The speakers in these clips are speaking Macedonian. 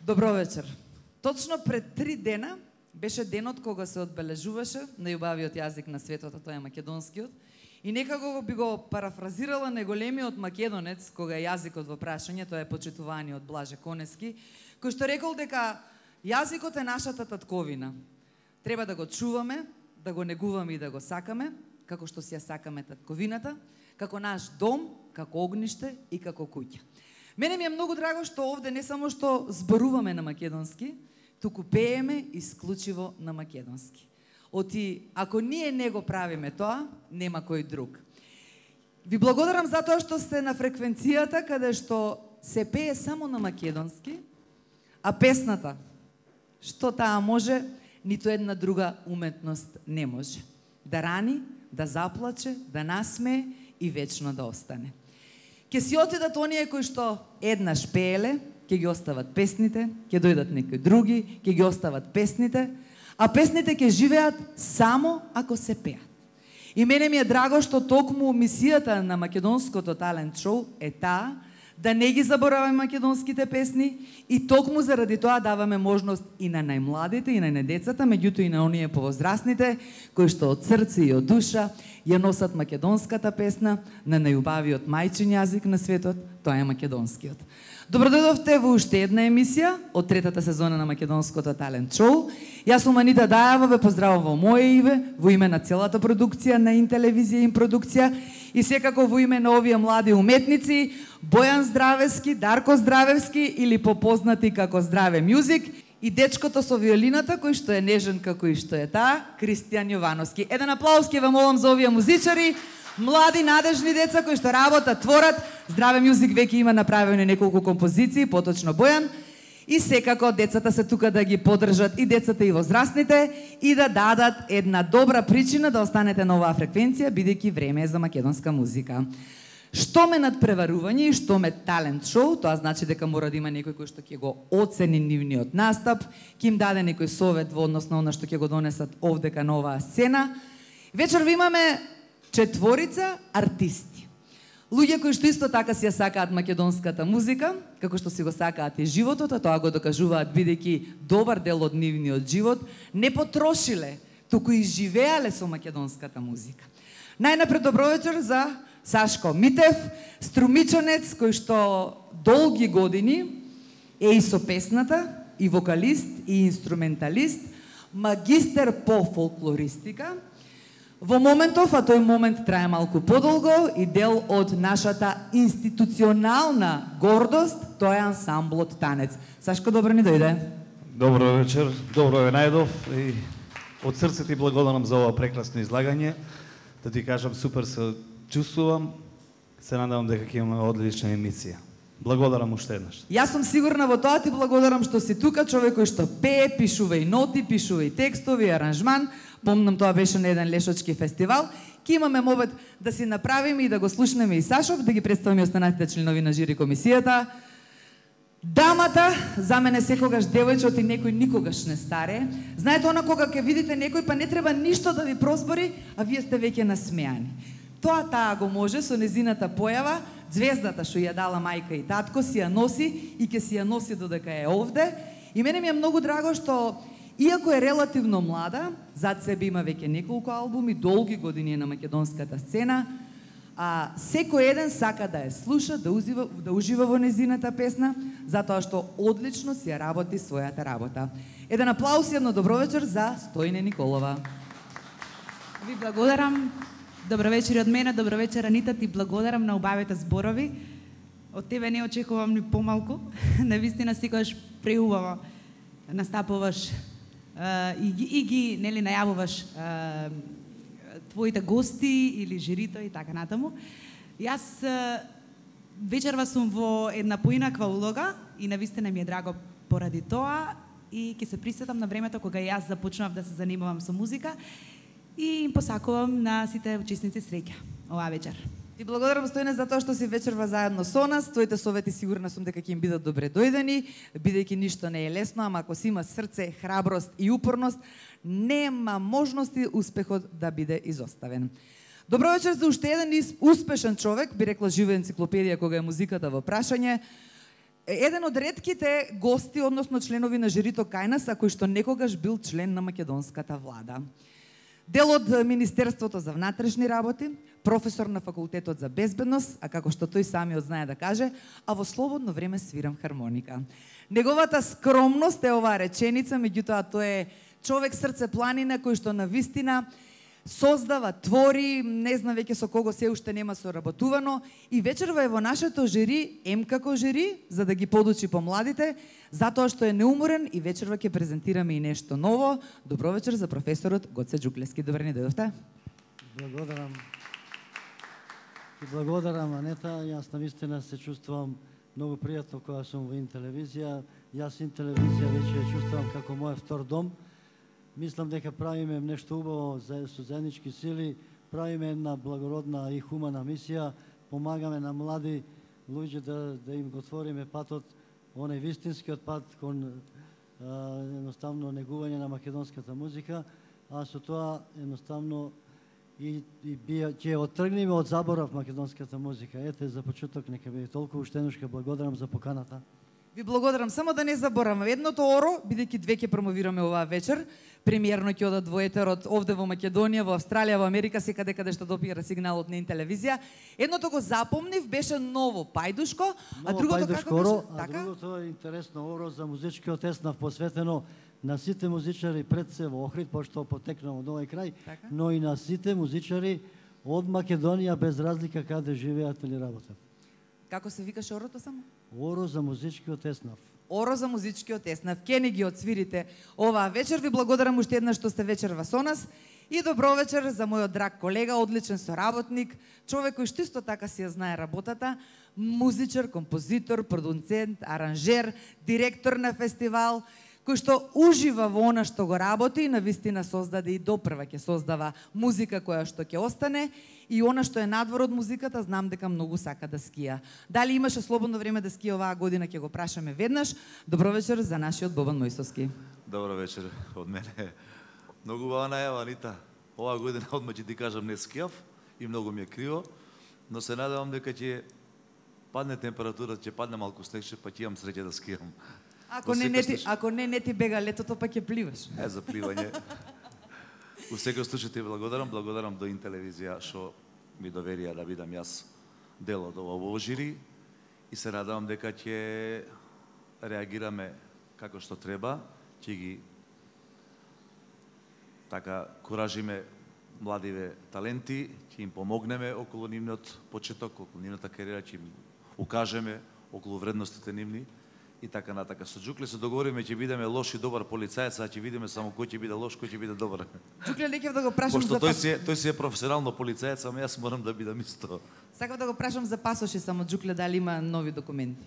Добро вечер. Точно пред 3 дена беше денот кога се одбележуваше најубавиот јазик на светот, а тоа е македонскиот. И некако би го парафразирала неголемиот македонец, кога е јазикот во прашање, тоа е почитуваниот Блаже Конески, кој што рекол дека јазикот е нашата татковина. Треба да го чуваме, да го негуваме и да го сакаме, како што си ја сакаме татковината, како наш дом, како огниште и како куќа. Мене ми е многу драго што овде не само што зборуваме на македонски, туку пееме исклучиво на македонски. Оти, ако ние не го правиме тоа, нема кој друг. Ви благодарам за тоа што сте на фреквенцијата каде што се пее само на македонски, а песната, што таа може, ниту една друга уметност не може. Да рани, да заплаче, да насмее и вечно да остане. Ке си отидат оние кои што еднаш пееле, ке ги остават песните, ке дојдат некои други, ке ги остават песните, а песните ке живеат само ако се пеат. И мене ми е драго што токму мисијата на македонското талент шоу е таа да не ги забораваме македонските песни и токму заради тоа даваме можност и на најмладите и на децата, меѓутоа и на оние повозрастните кои што од срце и од душа ја носат македонската песна на најубавиот мајчин јазик на светот, тоа е македонскиот. Добродојдовте во уште една емисија од третата сезона на македонското талент шоу. Јас сум Анита Дајава, ве поздравувам во моје име, во име на целата продукција на Интелевизија и Продукција и секако во име на овие млади уметници Бојан Здравевски, Дарко Здравевски или попознати како Здраве Мјузик и дечкото со виолината кој што е нежен како и што е таа, Кристијан Јовановски. Еден аплауз ке ве молам за овие музичари, млади надежни деца кои што работат, творат. Здраве Мјузик веќе има направени неколку композиции, поточно Бојан. И секако децата се тука да ги поддржат и децата и возрастните и да дадат една добра причина да останете на оваа фреквенција, бидејќи време е за македонска музика. Што ме надпреварување и што ме талент шоу, тоа значи дека мора да има некој кој што ќе го оцени нивниот настап, ќе им даде некој совет во однос на она што ќе го донесат овдека на оваа сцена. Вечер ви имаме 4 артисти. Луѓе кои што исто така си ја сакаат македонската музика, како што си го сакаат и животот, а тоа го докажуваат бидејќи добар дел од нивниот живот не потрошиле, туку и живеале со македонската музика. Најнапред добро вечер за Сашко Митев, струмичанец кој што долги години е и со песната, и вокалист, и инструменталист, магистер по фолклористика. Во моментов, а тој момент трае малку подолго и дел од нашата институционална гордост, тоа е ансамблот Танец. Сашко, добро ни дојде. Добро вечер, добро ве најдов и од срце ти благодарам за ова прекрасно излагање. Да ти кажам, супер се чувствувам, се надевам дека ќе имаме одлична емисија. Благодарам уште еднаш. Јас сум сигурна во тоа, ти благодарам што си тука, човек кој што пее, пишува и ноти, пишува и текстови, и аранжман. Помнам, тоа беше на еден лешочки фестивал. Ке имаме мобет да си направиме и да го слушнеме и Сашов, да ги представиме останатите членови на жири комисијата. Дамата, за мене секогаш девојчот и некој никогаш не старе. Знаете, она кога ќе видите некој, па не треба ништо да ви прозбори, а вие сте веќе насмеани. Тоа таа го може со незината појава, звездата што ја дала мајка и татко, си ја носи и ќе си ја носи додека е овде. И мене ми е многу драго што иако е релативно млада, зад себе има веќе неколку албуми, долги години на македонската сцена, а секој еден сака да ја слуша, да ужива во незината песна, затоа што одлично си ја работи својата работа. Еден аплауз и едно добро вечер за Стојне Николова. Ви благодарам. Добро вечер од мене, добро вечер Анита, ти благодарам на убавите зборови. Од тебе не очекувам ни помалку. Навистина секогаш преубаво настапуваш и ги нели најавуваш твоите гости или жирито и така натаму. Јас вечерва сум во една поинаква улога и навистина ми е драго поради тоа и ќе се присетам на времето кога јас започнав да се занимавам со музика и им посакувам на сите учесници среќа оваа вечер. Ти благодарам, Стојне, за тоа што си вечерва заедно со нас. Твоите совети сигурна сум дека ќе им бидат добре дојдени, бидејќи ништо не е лесно, ама ако си има срце, храброст и упорност, нема можности успехот да биде изоставен. Добро вечер за уште еден успешен човек, би рекла жива енциклопедија кога е музиката во прашање. еден од ретките гости, односно членови на жирито кај нас, а кој што некогаш бил член на македонската влада. Дел од Министерството за внатрешни работи, професор на Факултетот за безбедност, а како што тој самиот знае да каже, а во слободно време свирам хармоника. Неговата скромност е оваа реченица, меѓутоа тој е човек срце планина кој што навистина создава, твори, не знам веќе со кого се уште нема соработувано и вечерва е во нашето жири, како жири, за да ги подучи помладите, затоа што е неуморен и вечерва ќе презентираме и нешто ново. Добро вечер за професорот Гоце Джуклевски. Добре ни дојдовте. Благодарам. И благодарам, Анета. Јас навистина се чувствувам многу пријатно кога сум во Интелевизија. Јас Интелевизија веќе ја чувствувам како мој втор дом. Мислам дека правиме нешто убаво со заеднички сили, правиме една благородна и хумана мисија, помагаме на млади луѓе да им го отвориме патот, оној вистинскиот пат кон едноставно негување на македонската музика, а со тоа едноставно и ќе оттргнеме од заборав македонската музика. Ете, за почеток нека биде толку, уште еднаш благодарам за поканата. Ви благодарам, само да не заборавам. Едното оро, бидејќи две ќе промовираме оваа вечер, премиерно ќе одат во етерот овде во Македонија, во Австралија, во Америка, секаде каде што допира сигналот на Интелевизија. Едното го запомнив, беше ново Пајдушко, а другото како беше? А другото е интересно оро за музичкиот еснав, посветено на сите музичари пред се во Охрид, пошто потекнам од овој крај, но и на сите музичари од Македонија без разлика каде живеат или работат. Како се викаше орото само? Оро за музичкиот еснав. Оро за музичкиот еснав. Ке ни ги отсвирите оваа вечер. Ви благодарам уште еднаш што сте вечерва со нас. И добро вечер за мојот драг колега, одличен соработник, човек кој што исто така си ја знае работата, музичар, композитор, продуцент, аранжер, директор на фестивал, кој што ужива во она што го работи и навистина создаде и допрва ќе создава музика која што ќе остане и она што е надвор од музиката, знам дека многу сака да скија. Дали имаше слободно време да скија оваа година, ќе го прашаме веднаш. Добро вечер за нашиот Бобан Мојсовски. Добро вечер од мене. Многу убава најава, Анита. Оваа година одма ќе ти кажам не скијав и многу ми е криво, но се надевам дека ќе падне температурата, ќе падне малку снегче, па ќе имам среќа да скијам. Ако не ти бега летото, па ќе пливаш. За пливање. Во секој случај ти благодарам до Интелевизија што ми доверија да бидам јас дел од ово жири и се надевам дека ќе реагираме како што треба, ќе ги куражиме младиве таленти, ќе им помогнеме околу нивниот почеток, околу нивната кариера, ќе им укажеме околу вредностите нивни и така натака. Со Джукле се договориме ќе бидеме лош и добар полицаец, а ќе видиме само кој ќе биде лош, кој ќе биде добар. Джукле, не ќе да го прашам за тој си е професионално полицаец, ама јас морам да бидам исто. Сакам да го прашам за пасоши само Джукле, дали има нови документи?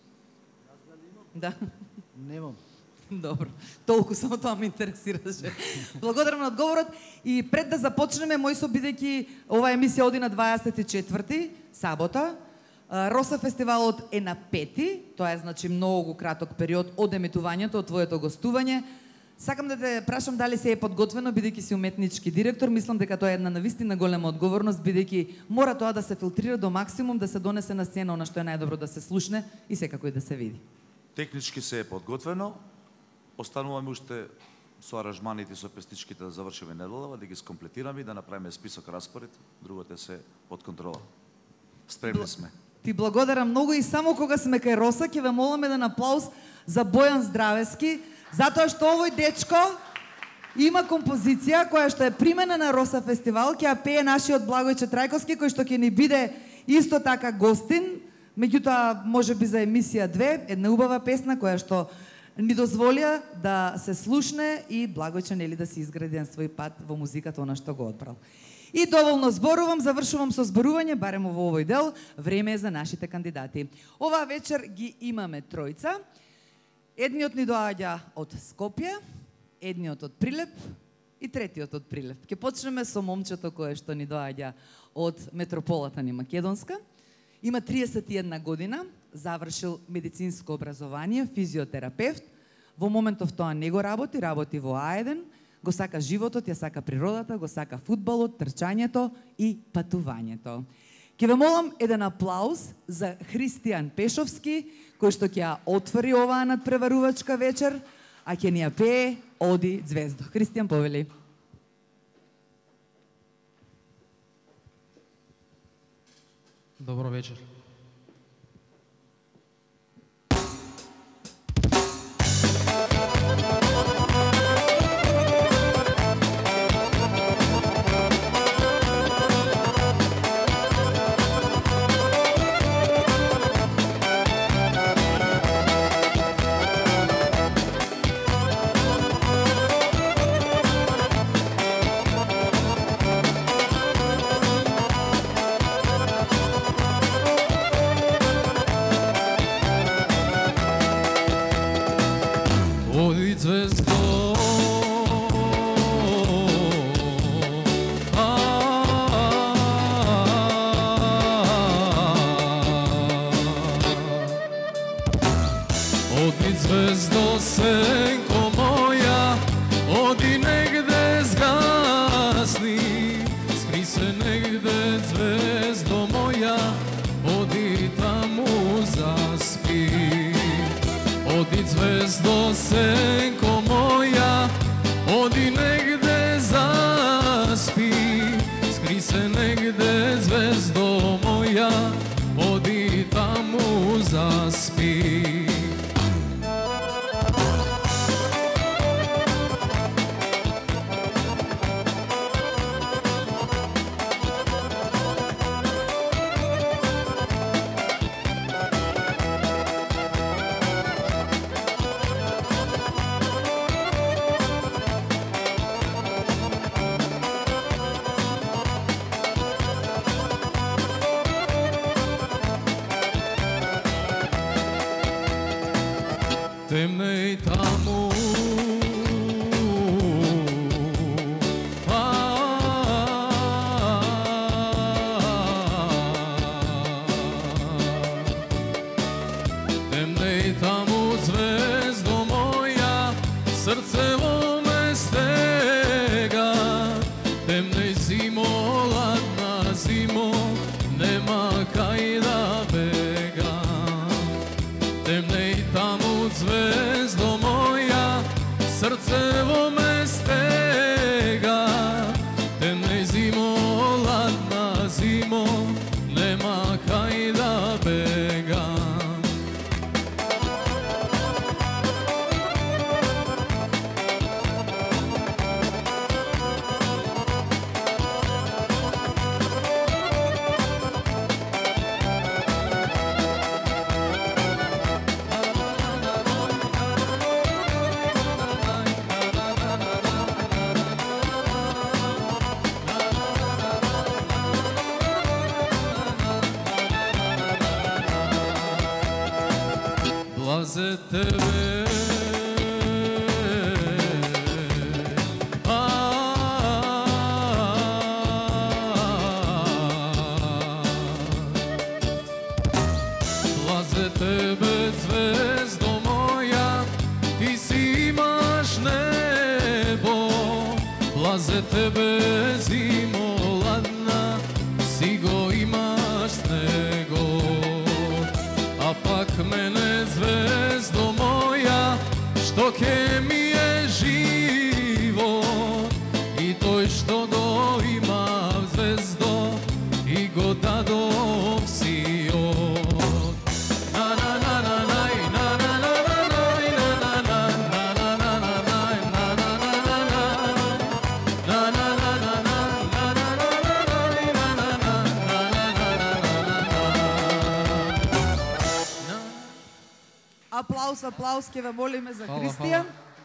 Да. Немам. Добро, толку само тоа ме интересираше. Благодарам на одговорот и пред да започнеме, Мојсо, бидејќи оваа емисија оди на 24 сабота, Роса фестивалот е на 5, тоа е значи многу краток период од емитувањето, од твоето гостување. Сакам да те прашам дали се е подготвено, бидејќи си уметнички директор, мислам дека тоа е една навистина голема одговорност, бидејќи мора тоа да се филтрира до максимум, да се донесе на сцена она што е најдобро да се слушне и секако и да се види. Технички се е подготвено, остануваме уште со аранжманите и со песничките да завршиме неделава, да ги скомплетираме и да направиме список распоред, другото се под контрола. Спремни сме. Ти благодарам многу и само кога сме кај Роса ќе ве моламе еден аплауз за Бојан Здравески, затоа што овој дечко има композиција која што е примена на Роса фестивал, ќе ја пее нашиот Благојче Трајковски, кој што ќе ни биде исто така гостин, меѓутоа можеби за емисија 2, една убава песна која што ни дозволија да се слушне и Благојче нели да се изгради свој пат во музиката она што го одбрал. И доволно зборувам, завршувам со зборување, барем во овој дел, време е за нашите кандидати. Оваа вечер ги имаме тројца. Едниот ни доаѓа од Скопје, едниот од Прилеп и третиот од Прилеп. Ќе почнеме со момчето кое што ни доаѓа од метрополата ни Македонска. Има 31 година, завршил медицинско образование, физиотерапевт. Во моментов тоа не го работи во А1, го сака животот, ја сака природата, го сака фудбалот, трчањето и патувањето. Ке ве молам еден аплауз за Христијан Пешовски, кој што ќе ја отвори оваа надпреварувачка вечер, а ќе ни ја пее Оди звездо. Христијан, повели. Добро вечер. Аплауз, ке ве молиме за Христијан.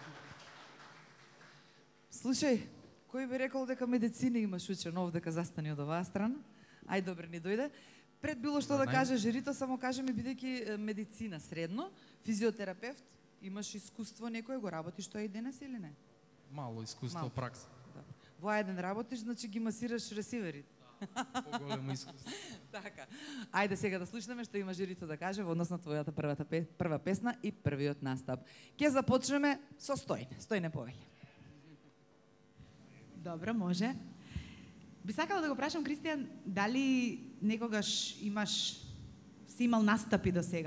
Слушај, кој би рекол дека медицина имаш учен овде дека застани од оваа страна? Ај, добре, ни дојде. Пред било што да каже жирито, само каже ми, бидејќи медицина средно, физиотерапевт, имаш искуство некој, го работиш тоа и денес или не? Мало искуство, пракса. Да. Во еден работиш, значи ги масираш ресиверите. Поголемо искуство. Така. Ајде сега да слушнеме што има жирито да каже во однос на твојата прва песна и првиот настап. Ќе започнеме со Стојне. Стојне, повели. Добро, може. Би сакала да го прашам, Кристијан, дали некогаш си имал настапи до сега?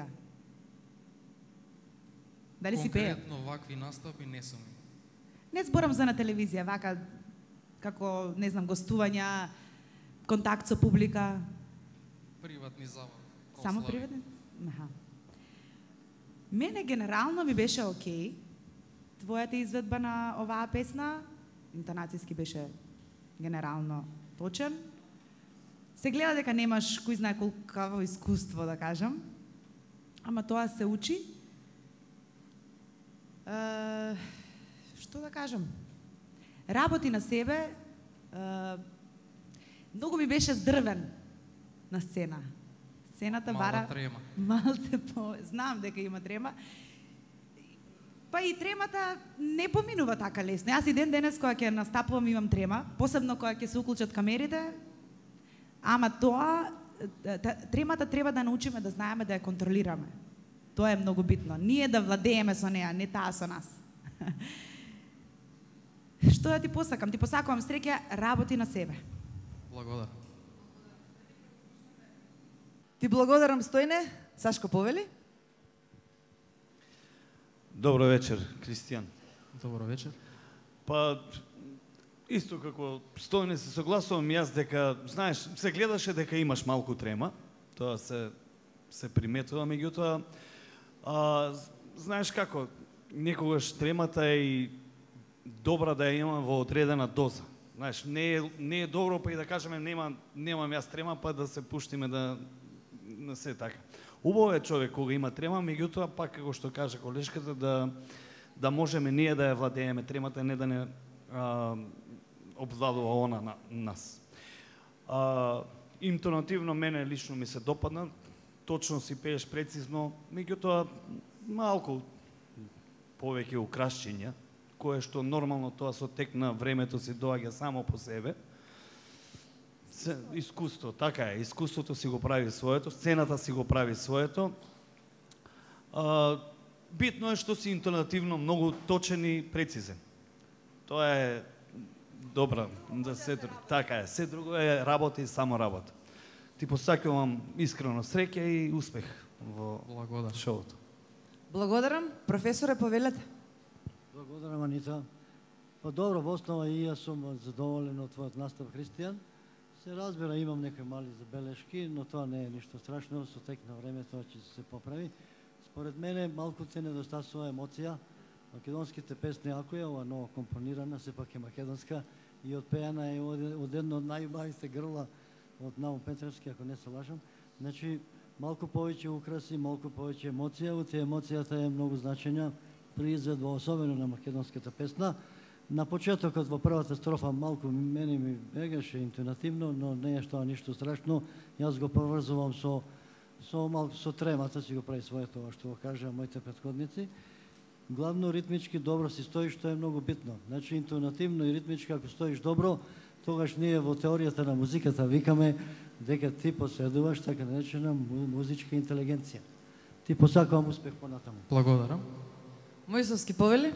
Дали си пее? Конкретно вакви настапи не сум. Не зборам за на телевизија, вака, како, не знам, гостувања, контакт со публика. Приватни забави. Само прослави. приватни? Аха. Мене генерално ми беше окей. Твојата изведба на оваа песна, интонацијски беше генерално точен. Се гледа дека немаш кој знае колкаво искуство, да кажам. Ама тоа се учи. Што да кажам? Работи на себе. Многу ми беше здрвен на сцена. Сцената Мала бара трема. малце по... Знам дека има трема. Па и тремата не поминува така лесно. Јас и ден денес кога ќе настапувам имам трема, посебно кога ќе се уклучат камерите. Ама тоа тремата треба да научиме да знаеме да ја контролираме. Тоа е многу битно. Ние да владееме со неа, не таа со нас. Што да ти посакам? Ти посакувам среќа, работи на себе. Благодарам. Ти благодарам, Стојне. Сашко повели? Добро вечер, Кристијан. Добро вечер. Па, исто како Стојне се согласувам јас дека, знаеш, се гледаше дека имаш малку трема, тоа се приметува, меѓутоа, знаеш како, некогаш тремата е и добра да ја имам во одредена доза. Знаеш, не е добро па и да кажеме немам јас трема па да се пуштиме да се така. Убаво е човек кога има трема, меѓутоа пак како што кажа колешката да можеме ние да ја владееме тремата, не да не обвладува она на нас. Интонативно мене лично ми се допадна, точно си пееш прецизно, меѓутоа малку повеќе украшчиња, кое што нормално тоа со тек на времето си доаѓа само по себе. Искуство, така е, искуството си го прави своето, сцената си го прави своето. Битно е што си интонативно многу точен и прецизен. Тоа е добра, така е, се друго е работа и само работа. Ти посакувам искрено среќа и успех во Благодарам. шоуто. Благодарам. Професоре, повелете. Благодарам, Анита. Па добро, во основа и јас сум задоволен од твојот настап, Кристијан. Се разбира, имам некои мали забелешки, но тоа не е ништо страшно, со тек на време тоа ќе се поправи. Според мене малку се недостасува емоција. Македонските песни, ако е ова ново компонирана, сепак е македонска и отпеана е од едно од најубавите грла од Наум Петревски, ако не се лажам. Значи, малку повеќе украси, малку повеќе емоција, утре емоцијата е многу значања при изведба, особено на македонската песна. На почетокот во првата строфа малку мене ми бегаше интонативно, но не е што ништо страшно. Јас го поврзувам со тремата, си го прави своето, што го кажа моите претходници. Главно ритмички добро си стоиш, што е многу битно. Значи интонативно и ритмички ако стоиш добро, тогаш ние во теоријата на музиката викаме дека ти поседуваш така наречена музичка интелигенција. Ти посакувам успех понатаму. Благодарам. Мојсовски повели?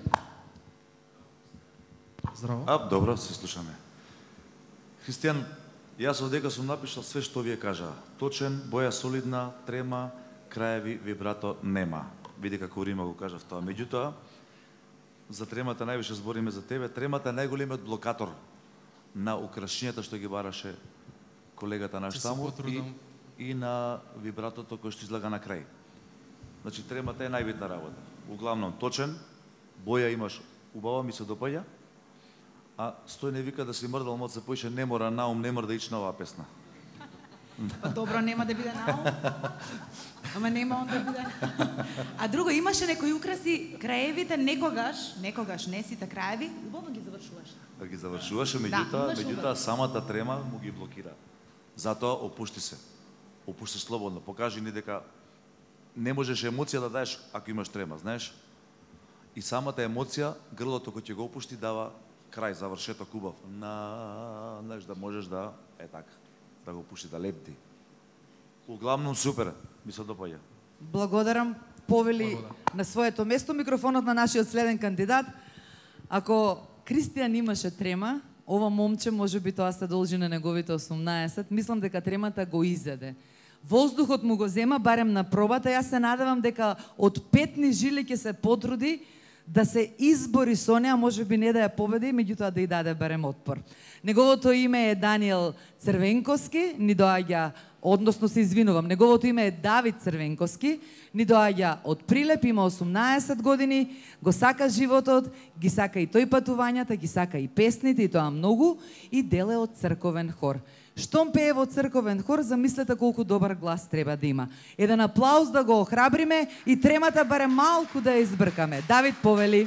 Здраво. Добро, се слушаме. Христијан, јас одека сум напишал све што вие кажа. Точен, боја солидна, трема, краеви, вибрато нема. Види како рима го кажав тоа. Меѓутоа, за тремата највише збориме за тебе. Тремата е најголемиот блокатор на украшенијата што ги бараше колегата наш Ќе се таму потрудам. и на вибратото кој што излага на крај. Значи тремата е најбитна работа. Углавном точен, боја имаш убава, ми се допаѓа. А Стојне вика да си мрдал мод се поише, не мора Наум, не мора да ична оваа песна. Па добро, нема да биде Наум. Ама нема он да биде. А друго, имаше некои украси, краевите некогаш не сите краеви, убаво ги завршуваш. Да ги завршуваше, имаш меѓутоа самата трема му ги блокира. Затоа опушти се. Опушти слободно. Покажи ни дека не можеш емоција да даеш ако имаш трема, знаеш? И самата емоција, грлото кој ќе го опушти дава крај, завршеток убав. Знаеш, да можеш да така, да го пушти, да лепти. Углавном супер, ми се допаѓа. Благодарам. Повели на своето место микрофонот на нашиот следен кандидат. Ако Кристијан имаше трема, ова момче, може би тоа се должи на неговите 18, мислам дека тремата го изеде. Воздухот му го зема, барем на пробата, јас се надевам дека од петни жили ќе се потруди да се избори со неа, може би не да ја победи, меѓутоа да ја даде барем отпор. Неговото име е Даниел Црвенковски, ни доаѓа, односно се извинувам, неговото име е Давид Црвенковски, ни доаѓа од Прилеп, има 18 години, го сака животот, ги сака и тој патувањата, ги сака и песните, и тоа многу, и дел е од црковен хор. Штом пее во црковен хор, замислете колку добар глас треба да има. Еден аплауз да го охрабриме и тремата барем малку да ја избркаме. Давид, повели.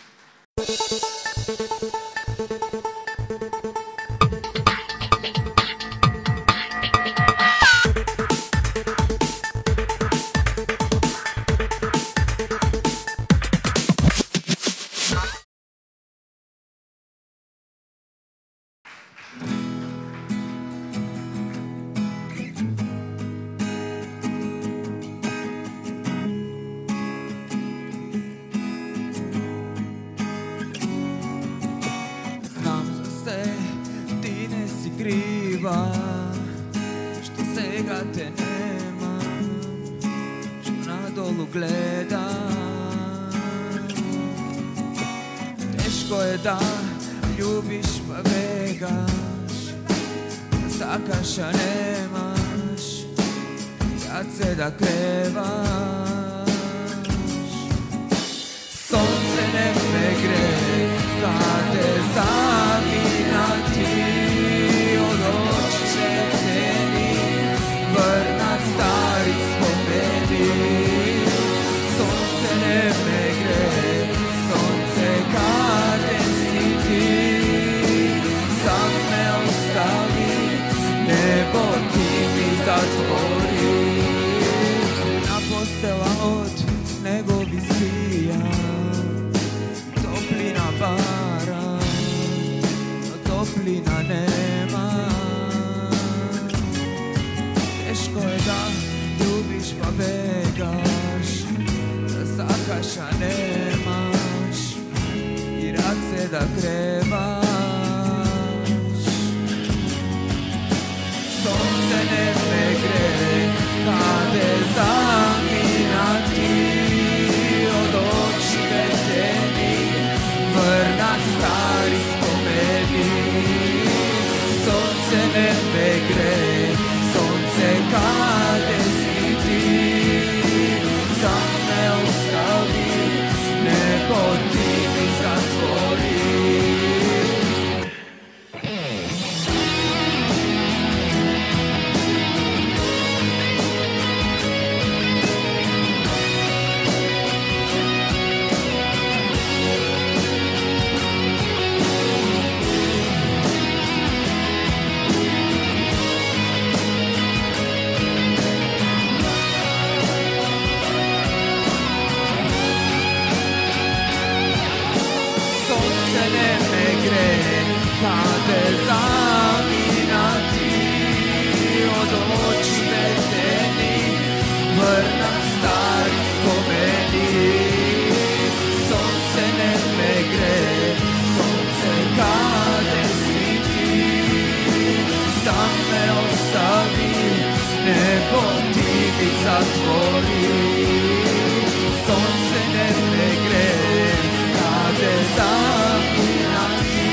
Што сега те нема, што надолу гледам. Тешко е да љубиш па бегаш, да сакаш а немаш, јад се да креваш. Сонце не ме гре, каде замина ти. Врнат стари спомени, сонце не ме гре, сонце каде си ти, сам ме остави, небо ти ми затвори. На постела од негови спијам, топлина барам, но топлина нема. Тешко е да љубиш па бегаш, да сакаш а немаш, и раце да креваш. Сонце не ме гре, каде замина ти, од очите тени, врнат стари спомени. Сонце не ме гре, каде си ти, сам ме остави, небо ти ми затвори. Каде замина ти, од очите тени, врнат стари спомени. Сонце не ме гре, сонце каде си ти, сам ме остави, небо ти ми затвори. Сонце не ме гре, каде замина ти,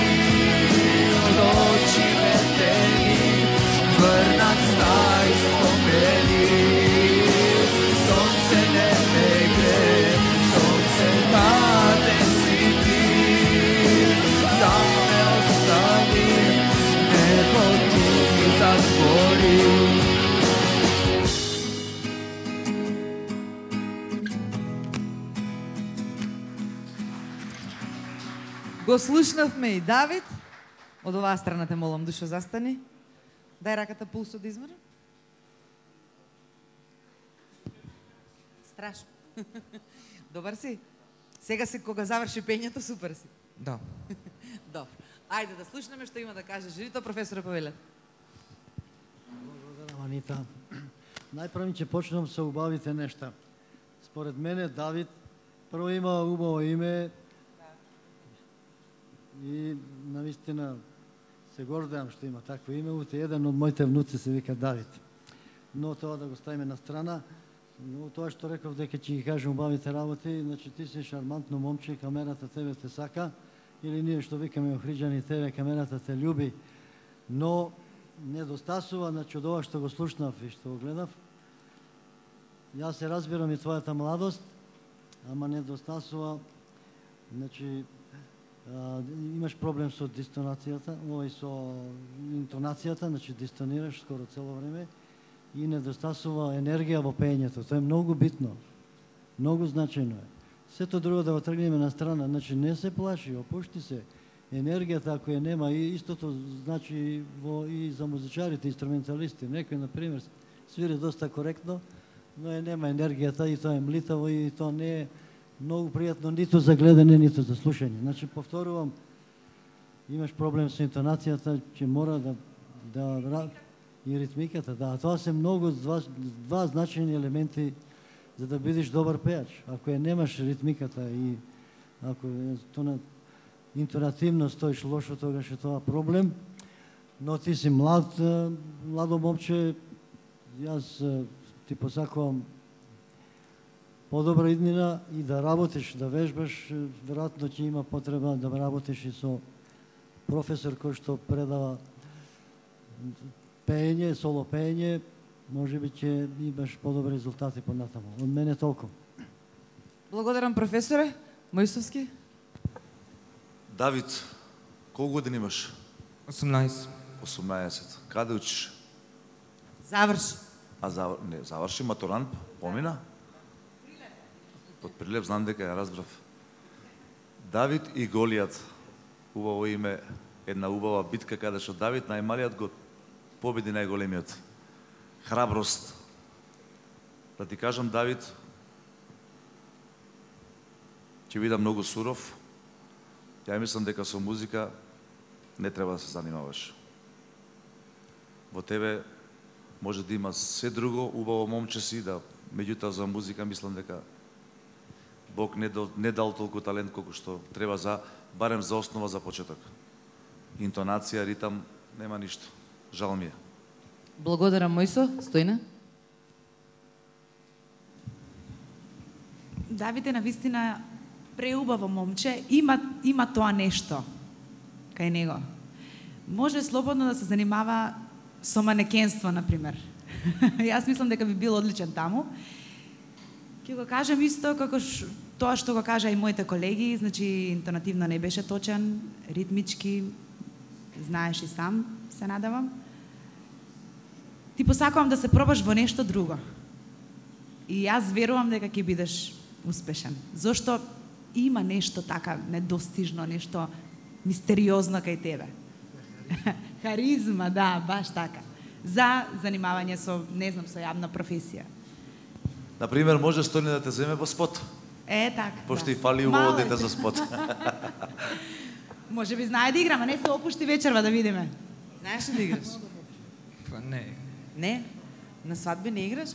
очите тени, врнат стари спомени. Сонце не ме гре, сонце каде си ти, сам ме остави, небо ти ми затвори. Го слушнавме и Давид. Од оваа страна те молам, Душо, застани. Дај раката пулсот да измери. Страшно. Добар си? Сега си, кога заврши пењето, супер си. Да. Добро. Ајде да слушнеме што има да каже жирито, професоре Павелет. Благодарам, Анита. Најпрво ќе почнам со убавите нешта. Според мене Давид прво има убаво име и навистина се гордеам што има такво име, уште еден од моите внуци се вика Давид. Но тоа да го ставиме на страна. Но тоа што реков дека ќе ги кажем убавите работи, значи ти си шармантно момче, камерата тебе те сака, или ние што викаме охриджани тебе, камерата те љуби, но недостасува, значи од ова што го слушнав и што го гледав. Јас се разбирам и твојата младост, ама недостасува, значи имаш проблем со дистонацијата, со интонацијата, значи дистонираш скоро цело време и недостасува енергија во пеењето. Тоа е многу битно, многу значајно е. Сето друго да го тргнеме на страна, значи не се плаши, опушти се. Енергијата ако ја нема, и истото значи и за музичарите, инструменталисти. Некој, например, свири доста коректно, но нема енергијата и тоа е млитаво и тоа не е многу пријатно ниту за гледање, ниту за слушање. Значи, повторувам, имаш проблем со интонацијата, че мора да и ритмиката, да. Тоа се многу два значајни елементи за да бидеш добар пеач. Ако ја немаш ритмиката и ако тоа интонативно стоиш лошо, тогаш е тоа проблем. Но ти си младо момче, јас ти посакувам подобра иднина и да работиш, да вежбаш, веројатно ќе има потреба да работиш и со професор кој што предава пеење, соло пеење, може би ќе имаш подобри резултати понатаму. Од мене толку. Благодарам, професоре. Мојсовски? Давид, колку години имаш? 18. 18. Каде учиш? Заврши. Не, заврши матурант, помина? Од Прилеп, знам дека ја разбрав. Давид и Голијат. Убаво име, една убава битка каде што Давид, најмалиот, го победи најголемиот. Храброст. Да ти кажам, Давид, ќе биде многу суров. Ја мислам дека со музика не треба да се занимаваш. Во тебе може да има се друго, убаво момче си, да, меѓутоа за музика мислам дека Бог не дал толку талент колку што треба барем за основа за почеток. Интонација, ритам, нема ништо. Жал ми е. Благодарам, Мојсо. Стојна? Давид е навистина преубаво момче, има тоа нешто кај него. Може слободно да се занимава со манекенство, например. Јас мислам дека би бил одличен таму. Ќе го кажам исто како тоа што го кажа и моите колеги, значи интонативно не беше точен, ритмички, знаеш и сам, се надавам. Ти посакувам да се пробаш во нешто друго. И јас верувам дека ќе бидеш успешен. Зошто има нешто така недостижно, нешто мистериозно кај тебе. Харизма, да, баш така. За занимавање со, не знам, со јавна професија. Например, може Стојна да те земе во спот. Така. Пошто да. и фали убаво дете за спот. Може би знае да игра, ама не се опушти вечерва да видиме. Знаеш ли да играш? Па не. Не? На свадби не играш?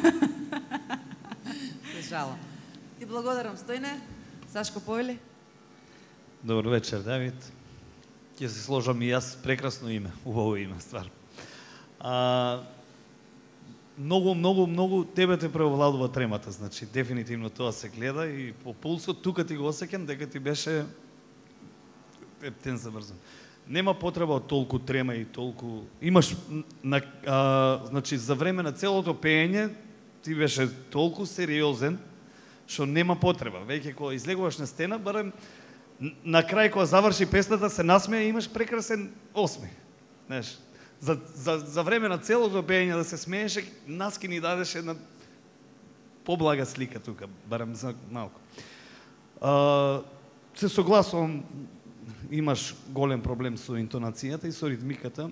Се жалам. Ти благодарам, Стојне. Сашко Повели? Добар вечер, Давид. Ќе се сложам и јас, прекрасно име, убаво име, ствар. Многу тебе те преовладува тремата, значи дефинитивно тоа се гледа и по пулсот тука ти го осеќам дека ти беше се брзо. Нема потреба од толку трема и толку имаш значи за време на целото пеење ти беше толку сериозен што нема потреба. Веќе кога излегуваш на стена, барем на крај кога заврши песната се насмеа и имаш прекрасен осмех. Знаеш, за време на целото пеење да се смееше, наски ни дадеше една поблага слика тука, барем за малку. Се согласувам, имаш голем проблем со интонацијата и со ритмиката.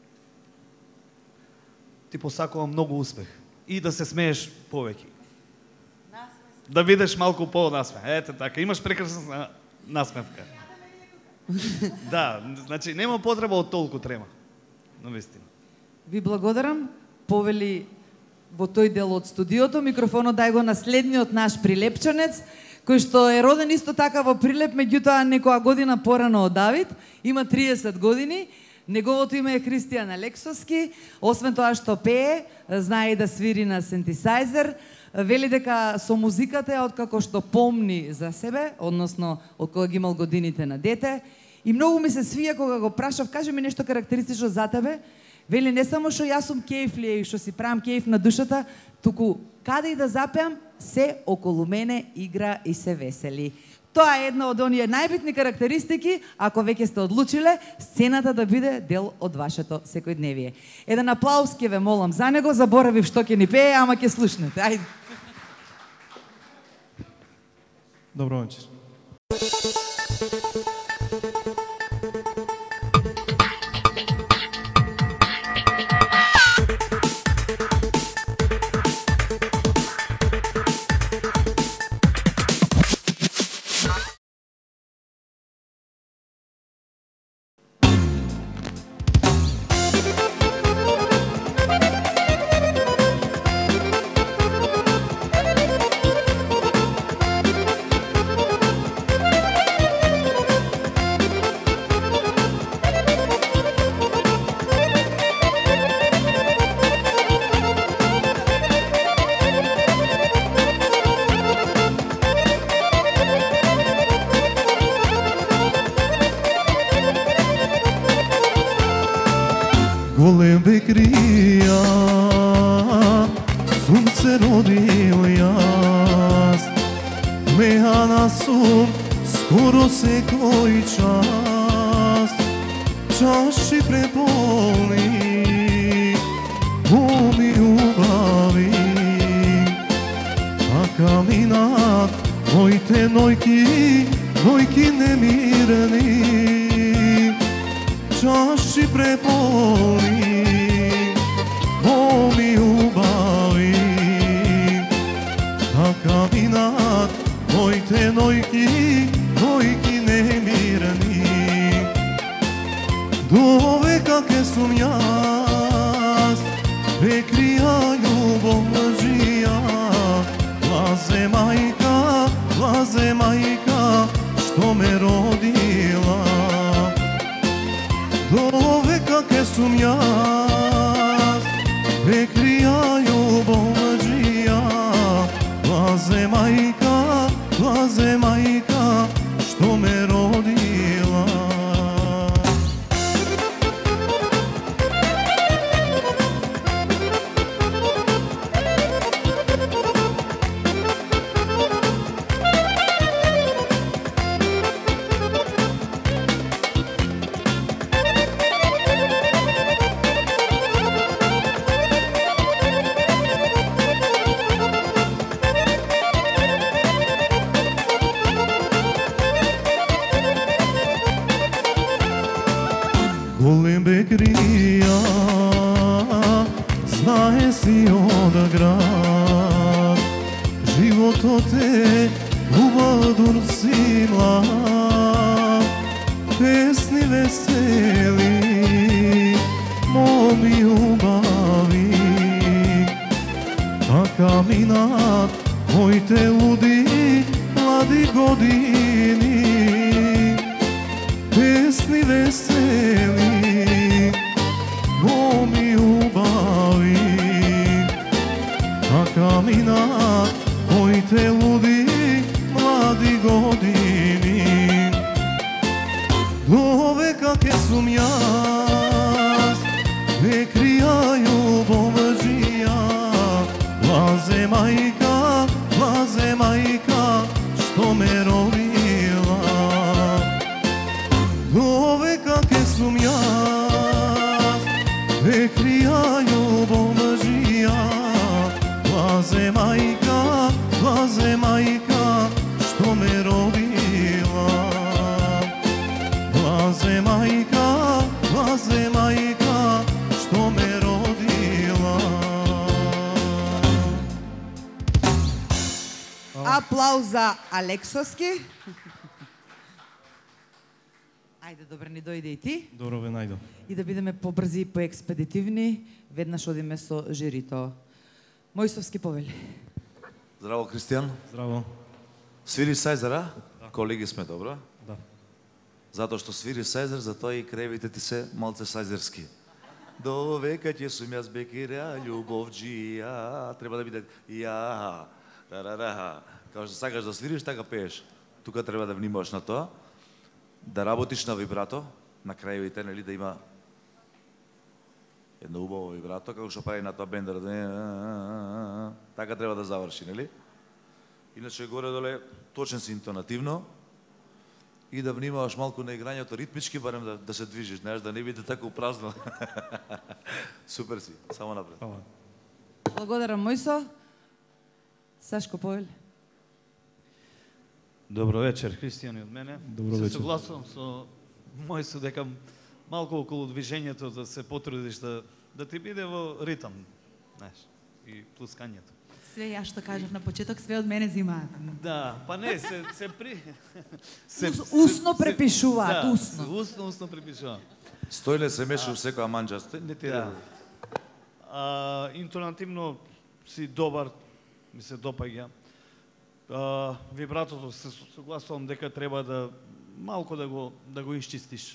Ти посакувам многу успех и да се смееш повеќе. Да бидеш малку по-насмех. Ете така, имаш прекрасна насмевка. Да, значи нема потреба од толку трема. Навистина. Ви благодарам. Повели во тој дел од студиото. Микрофонот дај го на следниот наш прилепчанец, кој што е роден исто така во Прилеп, меѓутоа некоја година порано од Давид. Има 30 години. Неговото име е Христијан Алексовски, освен тоа што пее, знае и да свири на синтесајзер, вели дека со музиката е откако што помни за себе, односно од кога ги имал годините на дете. И многу ми се свија кога го прашав, кажи ми нешто карактеристично за тебе. Вели не само што јас сум кејфлија и што си правам кејф на душата, туку каде и да запеам, се околу мене игра и се весели. Тоа е една од оние најбитни карактеристики, ако веќе сте одлучиле, сцената да биде дел од вашето секојдневие. Еден аплауз ќе ве молам за него, заборавив што ќе ни пее, ама ќе слушнете. Ајде. Добро вечер. Голем бекрија, сунце родил јас, мејана сум скоро секој час, чаши преполни, уми убави, така минат моите нојки немирни, чаши преполни, моми убави, така минат моите нојки немирни. Довека ке сум јас, бекрија љубов лжија, лазе мајка, што ме родила. Довека ке сум јас, бекрија љубов лжија, лазе мајка, што ме родила. Голем бекрија, знае си од град, животот е убавдур си млад, песни весели, моми убави, така минат моите луди, млади години, песни весели, моми убави, така минат моите луди, млади години. Довека ке сум јас, бекрија љубов лжија, лазе мајка, што ме родила. Довека ке сум јас, бекрија љубов лжија, лазе мајка, што ме родила. Лазе мајка, што ме родила. Аплауз за Алексовски. Ајде, добре, ни дојде и ти. Добро ве најдов. И да бидеме побрзи и поекспедитивни, веднаш одиме со жирито. Мојсовски повели. Здраво, Христијан. Здраво. Свири сајзера? Колеги сме, добро? Да. Затоа што свири сајзер, затоа и кревите ти се малце сајзерски. До века ќе сум јас бекира, љубовџија, треба да биде ја, ра. Као што сакаш да свириш, така пееш. Тука треба да внимаваш на тоа, да работиш на вибрато, на крајовите, нели, да има едно убаво вибрато, како што прави на тоа бендер, така треба да заврши, нели? Иначе горе-доле точен си интонативно и да внимаваш малку на играњето ритмички, барем да се движиш, знаеш, да не биде така празно. Супер си, само напред. Благодарам, Мојсо. Сашко Повели. Добро вечер, Христијан и од мене. Добро се вечер. согласувам со Мојсо дека малку околу движењето да се потрудиш да ти биде во ритам, знаеш, и плускањето. Све ја што кажав на почеток, све од мене зимаат. Да, па не, се при... Усно препишуваат, усно. Усно препишуваат. Стојле се меша у секоја манџа, не ти Да. Интонативно си добар, ми се допаѓа. Вибратото се согласувам дека треба да малку да го исчистиш.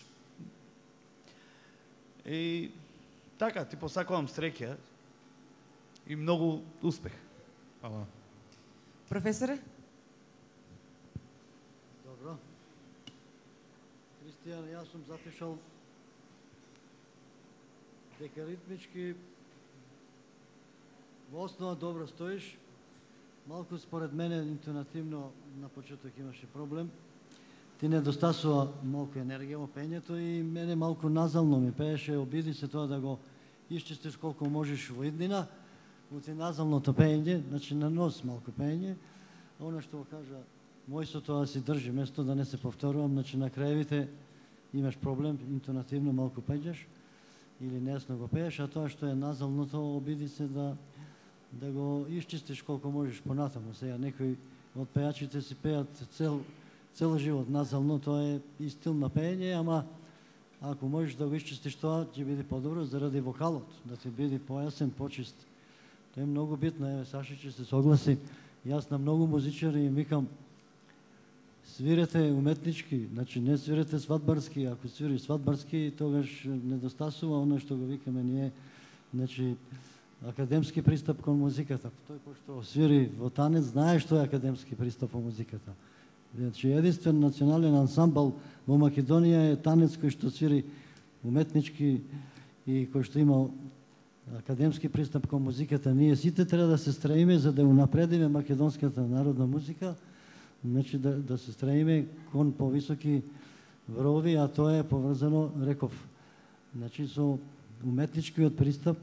И така, ти посакувам среќа и многу успех. Ала. Професоре? Добро. Христијан, јас сум запишал дека ритмички во основа добро стоиш. Малку според мене интонативно на почеток имаше проблем. Ти недостасува малку енергија во пењето и мене малку назално ми пееше. Обиди се тоа да го исчистиш колку можеш во иднина, во ти назалното пење, значи на нос малку пење. Она што го кажа Мојсо, тоа си држи место да не се повторувам, значи на краевите имаш проблем, интонативно малку пеѓаш или несно го пееш, а тоа што е назалното обиди се да го исчистиш колку можеш понатаму. Сега некои од пејачите си пеат цел живот назално, тоа е и стил на пеење, ама ако можеш да го исчистиш тоа, ќе биде подобро заради вокалот, да ти биде појасен, почист. Тоа е многу битно, еве Саши ќе се согласи. Јас на многу музичари им викам, свирете уметнички, значи не свирете свадбарски, ако свириш свадбарски, тогаш недостасува оно што го викаме ние, значи академски пристап кон музиката. Тој пошто свири во танец, знае што е академски пристап во музиката. Значи единствен национален ансамбл во Македонија е танец кој што свири уметнички и кој што има академски пристап кон музиката. Ние сите треба да се стремиме за да унапредиме македонската народна музика, значи да се стремиме кон повисоки врови, а тоа е поврзано, реков, значи со уметничкиот пристап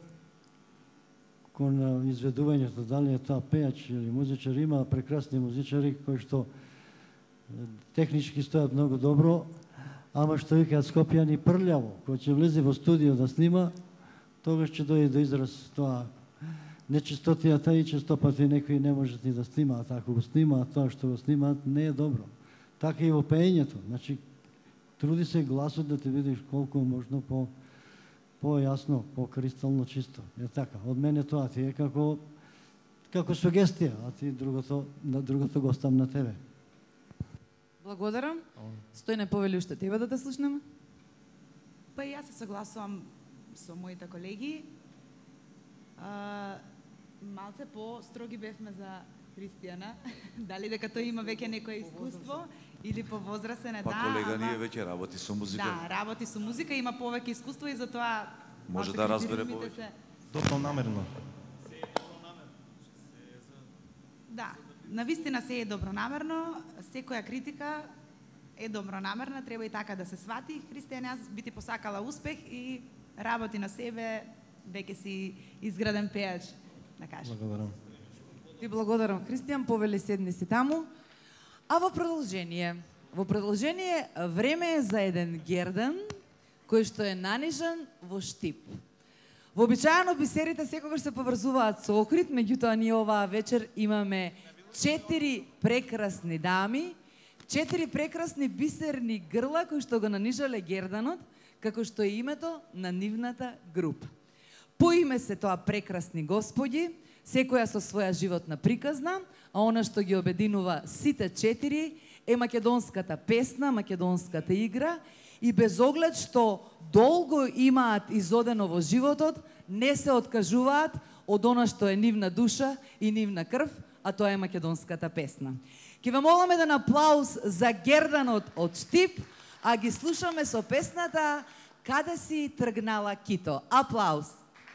кон изведувањето, дали е тоа пејач или музичар. Има прекрасни музичари кои што технички стојат многу добро, ама што викаат Скопјани прљаво. Кој ќе влезе во студио да снима, тогаш ќе дојде до израз тоа нечистотијата и често пати некои не можат ни да снимаат. Ако го снимаат, тоа што го снимаат не е добро. Така и во пеењето. Значи, труди се гласот да ти видиш колку можно по-јасно, по-кристално чисто. Е така. Од мене тоа ти е како сугестија, а ти другото го оставам на тебе. Благодарам. Стојне Повели, уште тебе да те слушнеме? Па јас се согласувам со моите колеги. Малце по-строги бевме за Христијана. Дали дека тој има веќе некое искуство или повозрасен е, Па да. колега ние веќе работи со музика. Да, работи со музика, има повеќе искуство и затоа Може да разбере повеќе. Добронамерно. Да, навистина се е добронамерно, секоја критика е добронамерна, треба и така да се свати. Христијан, јас би ти посакала успех и работи на себе, веќе си изграден пејач, да кажем. Благодарам. Ти благодарам, Христијан, Повели, седни си таму. А во продолжение, време е за еден гердан кој што е нанижан во штип. Вообичаено бисерите секогаш се поврзуваат со окрит, меѓутоа ние оваа вечер имаме 4 прекрасни дами, 4 прекрасни бисерни грла кои што го нанижале герданот, како што е името на нивната група. По име се тоа прекрасни господи, секоја со своја животна приказна, а она што ги обединува сите 4 е македонската песна, македонската игра и без оглед што долго имаат изодено во животот, не се откажуваат од она што е нивна душа и нивна крв, а тоа е македонската песна. Ке ве молам еден аплауз за Герданот од Штип, а ги слушаме со песната Каде си тргнала Кито. Аплауз.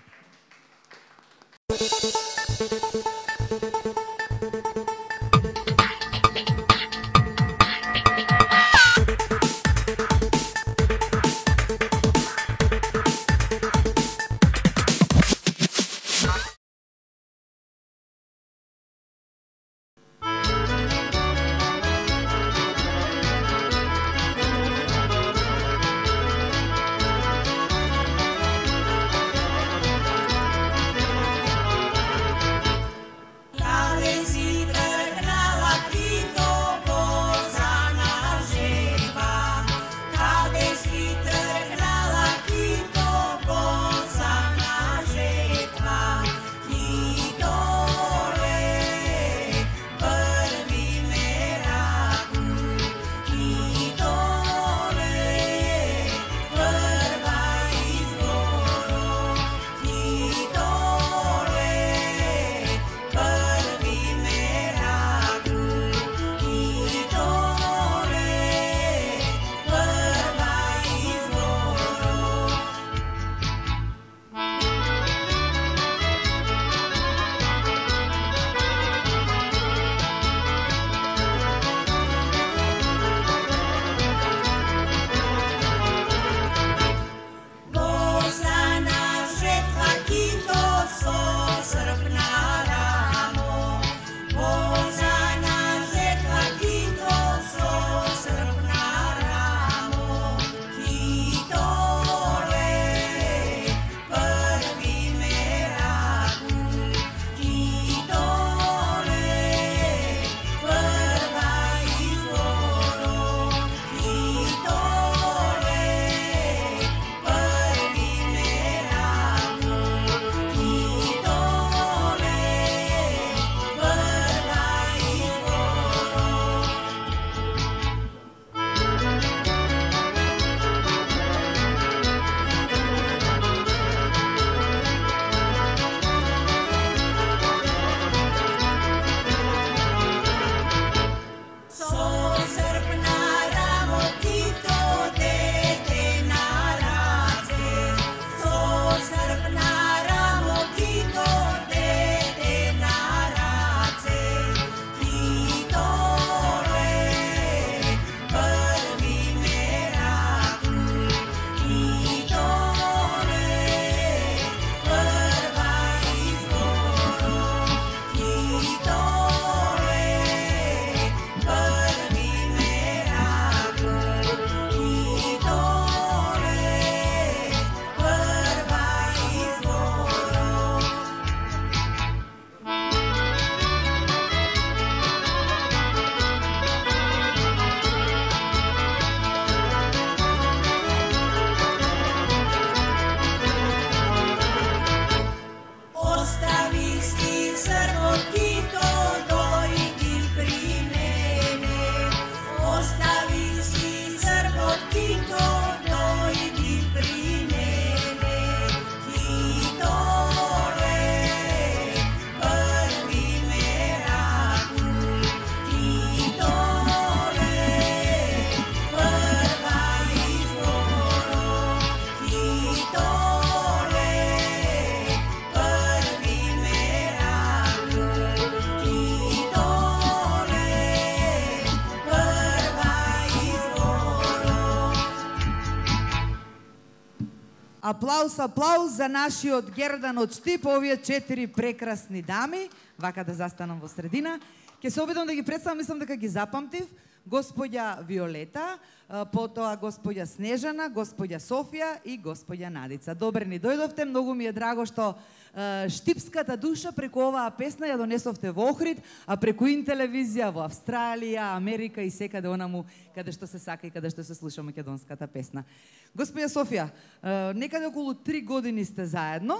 Аплауз, аплауз за нашиот Гердан од Штип, овие 4 прекрасни дами, вака да застанам во средина. Ке се обидам да ги представам, мислам дека ги запамтив. Господја Виолета, потоа господја Снежана, господја Софија и господја Надица. Добре ни дојдовте, многу ми е драго што штипската душа преку оваа песна ја донесовте во Охрид, а преку Интелевизија во Австралија, Америка и секаде онаму каде што се сака и каде што се слуша македонската песна. Господја Софија, некаде околу 3 години сте заедно.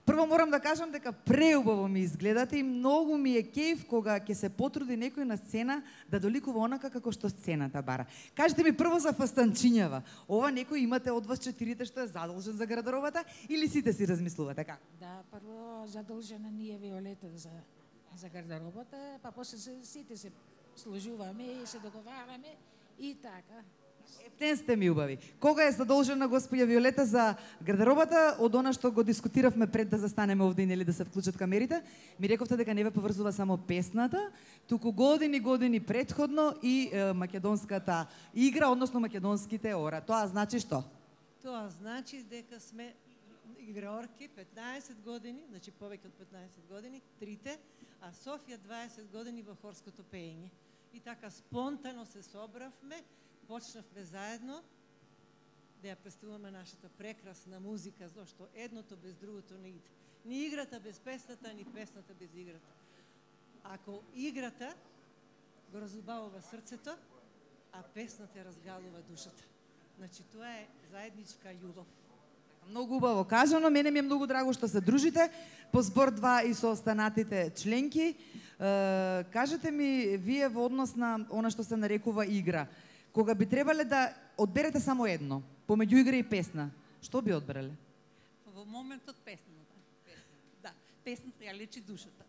Прво морам да кажам дека преубаво ми изгледате и многу ми е кејф кога ќе се потруди некој на сцена да доликува онака како што сцената бара. Кажете ми прво за фастанчињава. Ова некој имате од вас четирите што е задолжен за гардеробата или сите си размислувате како? Да, прво задолжена ние Виолета за гардеробата, па после сите се сложуваме и се договараме и така. Ептен сте ми убави. Кога е задолжена господја Виолета за гардеробата, од она што го дискутиравме пред да застанеме овде и нели да се вклучат камерите, ми рековте дека не ве поврзува само песната, туку години претходно и македонската игра, односно македонските ора. Тоа значи што? Тоа значи дека сме играорки 15 години, значи повеќе од 15 години, трите, а Софија 20 години во хорското пеење. И така спонтано се собравме, почнавме заедно да ја представуваме нашата прекрасна музика, зашто едното без другото не иде. Ни играта без песната, ни песната без играта. Ако играта го разубавува срцето, а песната ја разгалува душата. Значи тоа е заедничка љубов. Многу убаво кажано, мене ми е многу драго што се дружите по збор 2 и со останатите членки. Кажете ми, вие во однос на она што се нарекува игра, кога би требале да одберете само едно, помеѓу игра и песна, што би одберале? Во моментот песната. Да, песната ја лечи душата.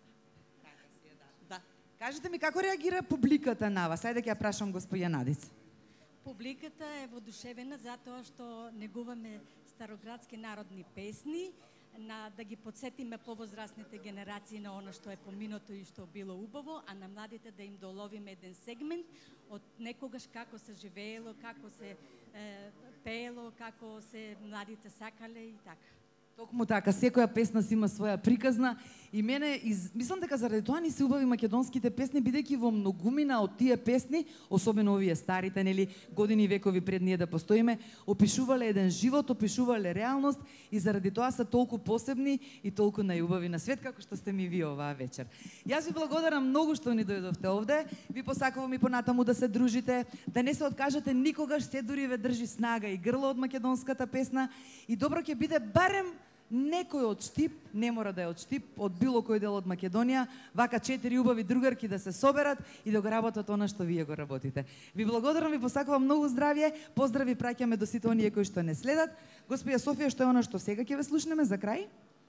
Да. Кажете ми како реагира публиката на вас? Ајде ќе ја прашам господја Надица. Публиката е воодушевена затоа што негуваме староградски народни песни, да ги подсетиме повозрастните генерации на она што е поминато и што било убаво, а на младите да им доловиме еден сегмент од некогаш како се живеело, како се пеело, како се младите сакале и така. Токму така, секоја песна си има своја приказна и мене, мислам дека заради тоа ни се убави македонските песни, бидејќи во многумина од тие песни, особено овие старите, нели, години и векови пред ние да постоиме, опишувале еден живот, опишувале реалност и заради тоа се толку посебни и толку најубави на свет, како што сте ми вие оваа вечер. Јас ви благодарам многу што ни дојдовте овде, ви посакувам и понатаму да се дружите, да не се откажете никогаш, се дури ве држи снага и грло од македонската песна и добро ќе биде барем некој од Штип, не мора да е од Штип, од било кој дел од Македонија, вака 4 убави другарки да се соберат и да го работат она што вие го работите. Ви благодарам, ви посакувам многу здравје, поздрави праќаме до сите оние кои што не следат. Господја Софија, што е она што сега ќе ве слушнеме за крај?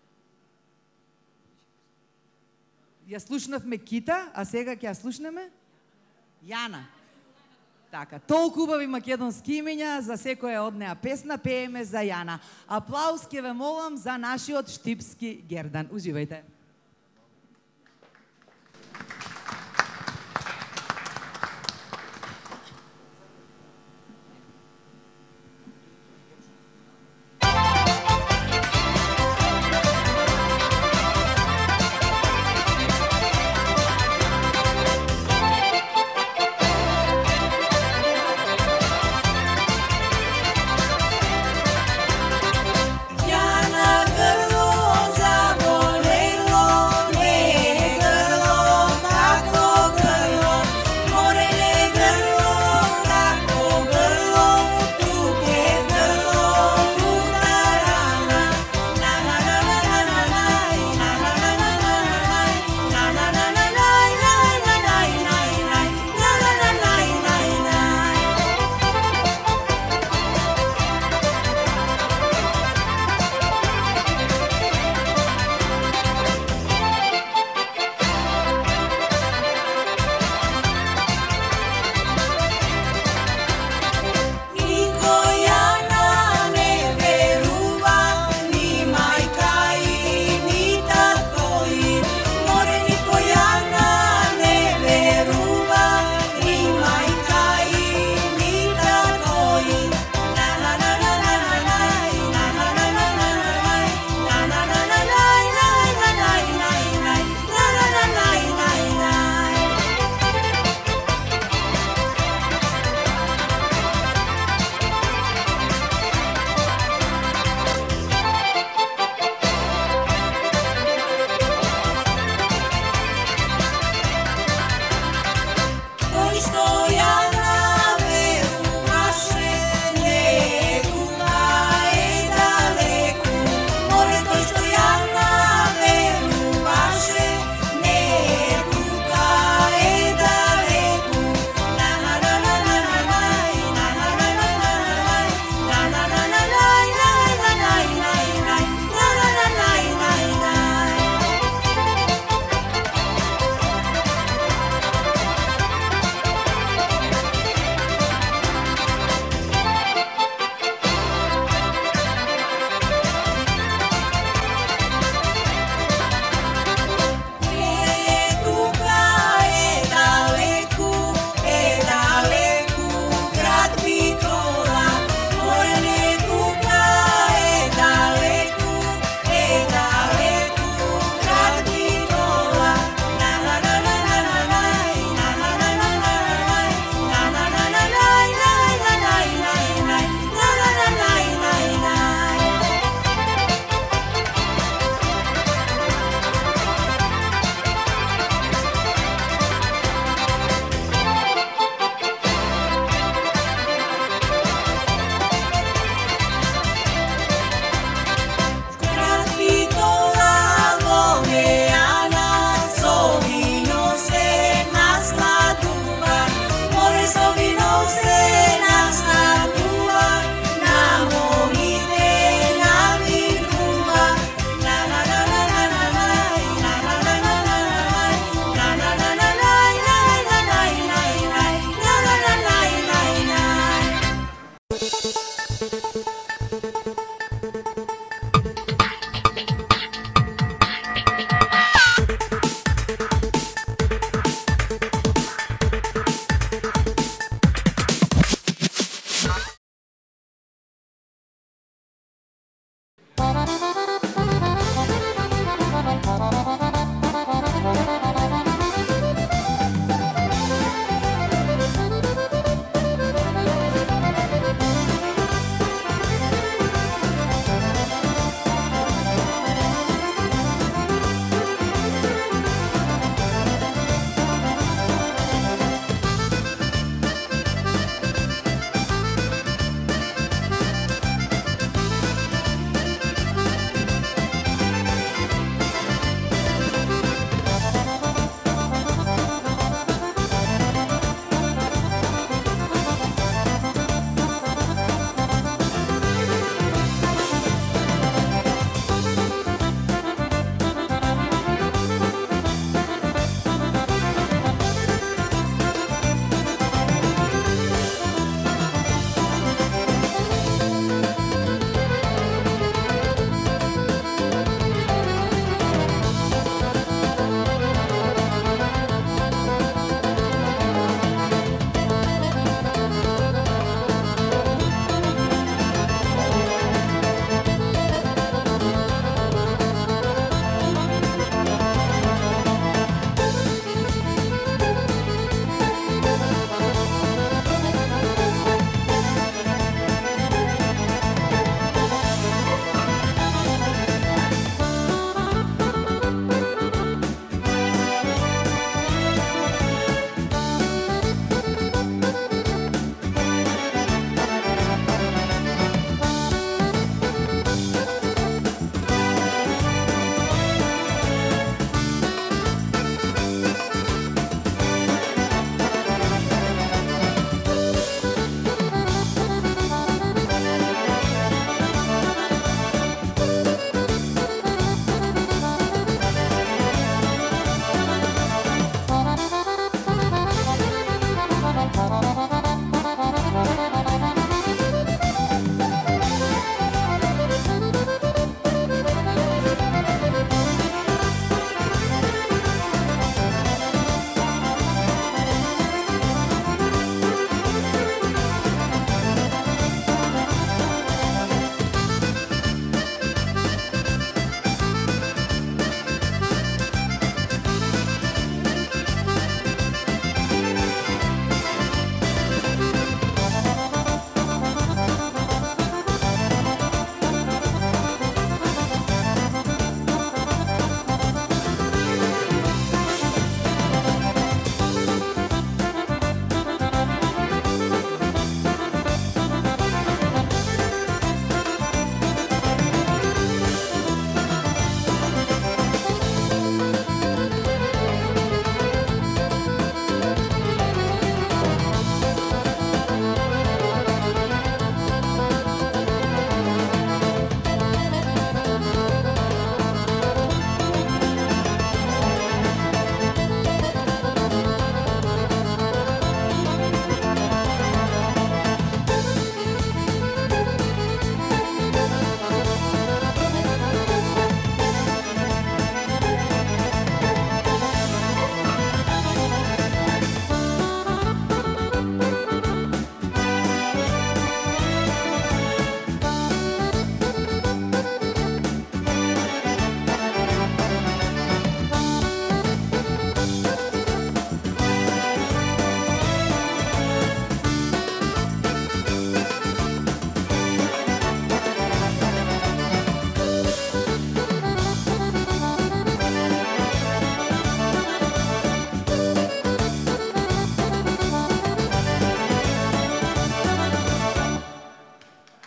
Ја слушнавме Кита, а сега ќе ја слушнеме Јана. Така, толку убави македонски имиња за секоја од неа песна, пееме за Јана. Аплауз ќе ве молам за нашиот штипски Гердан. Уживајте. Jana grlo zabolelo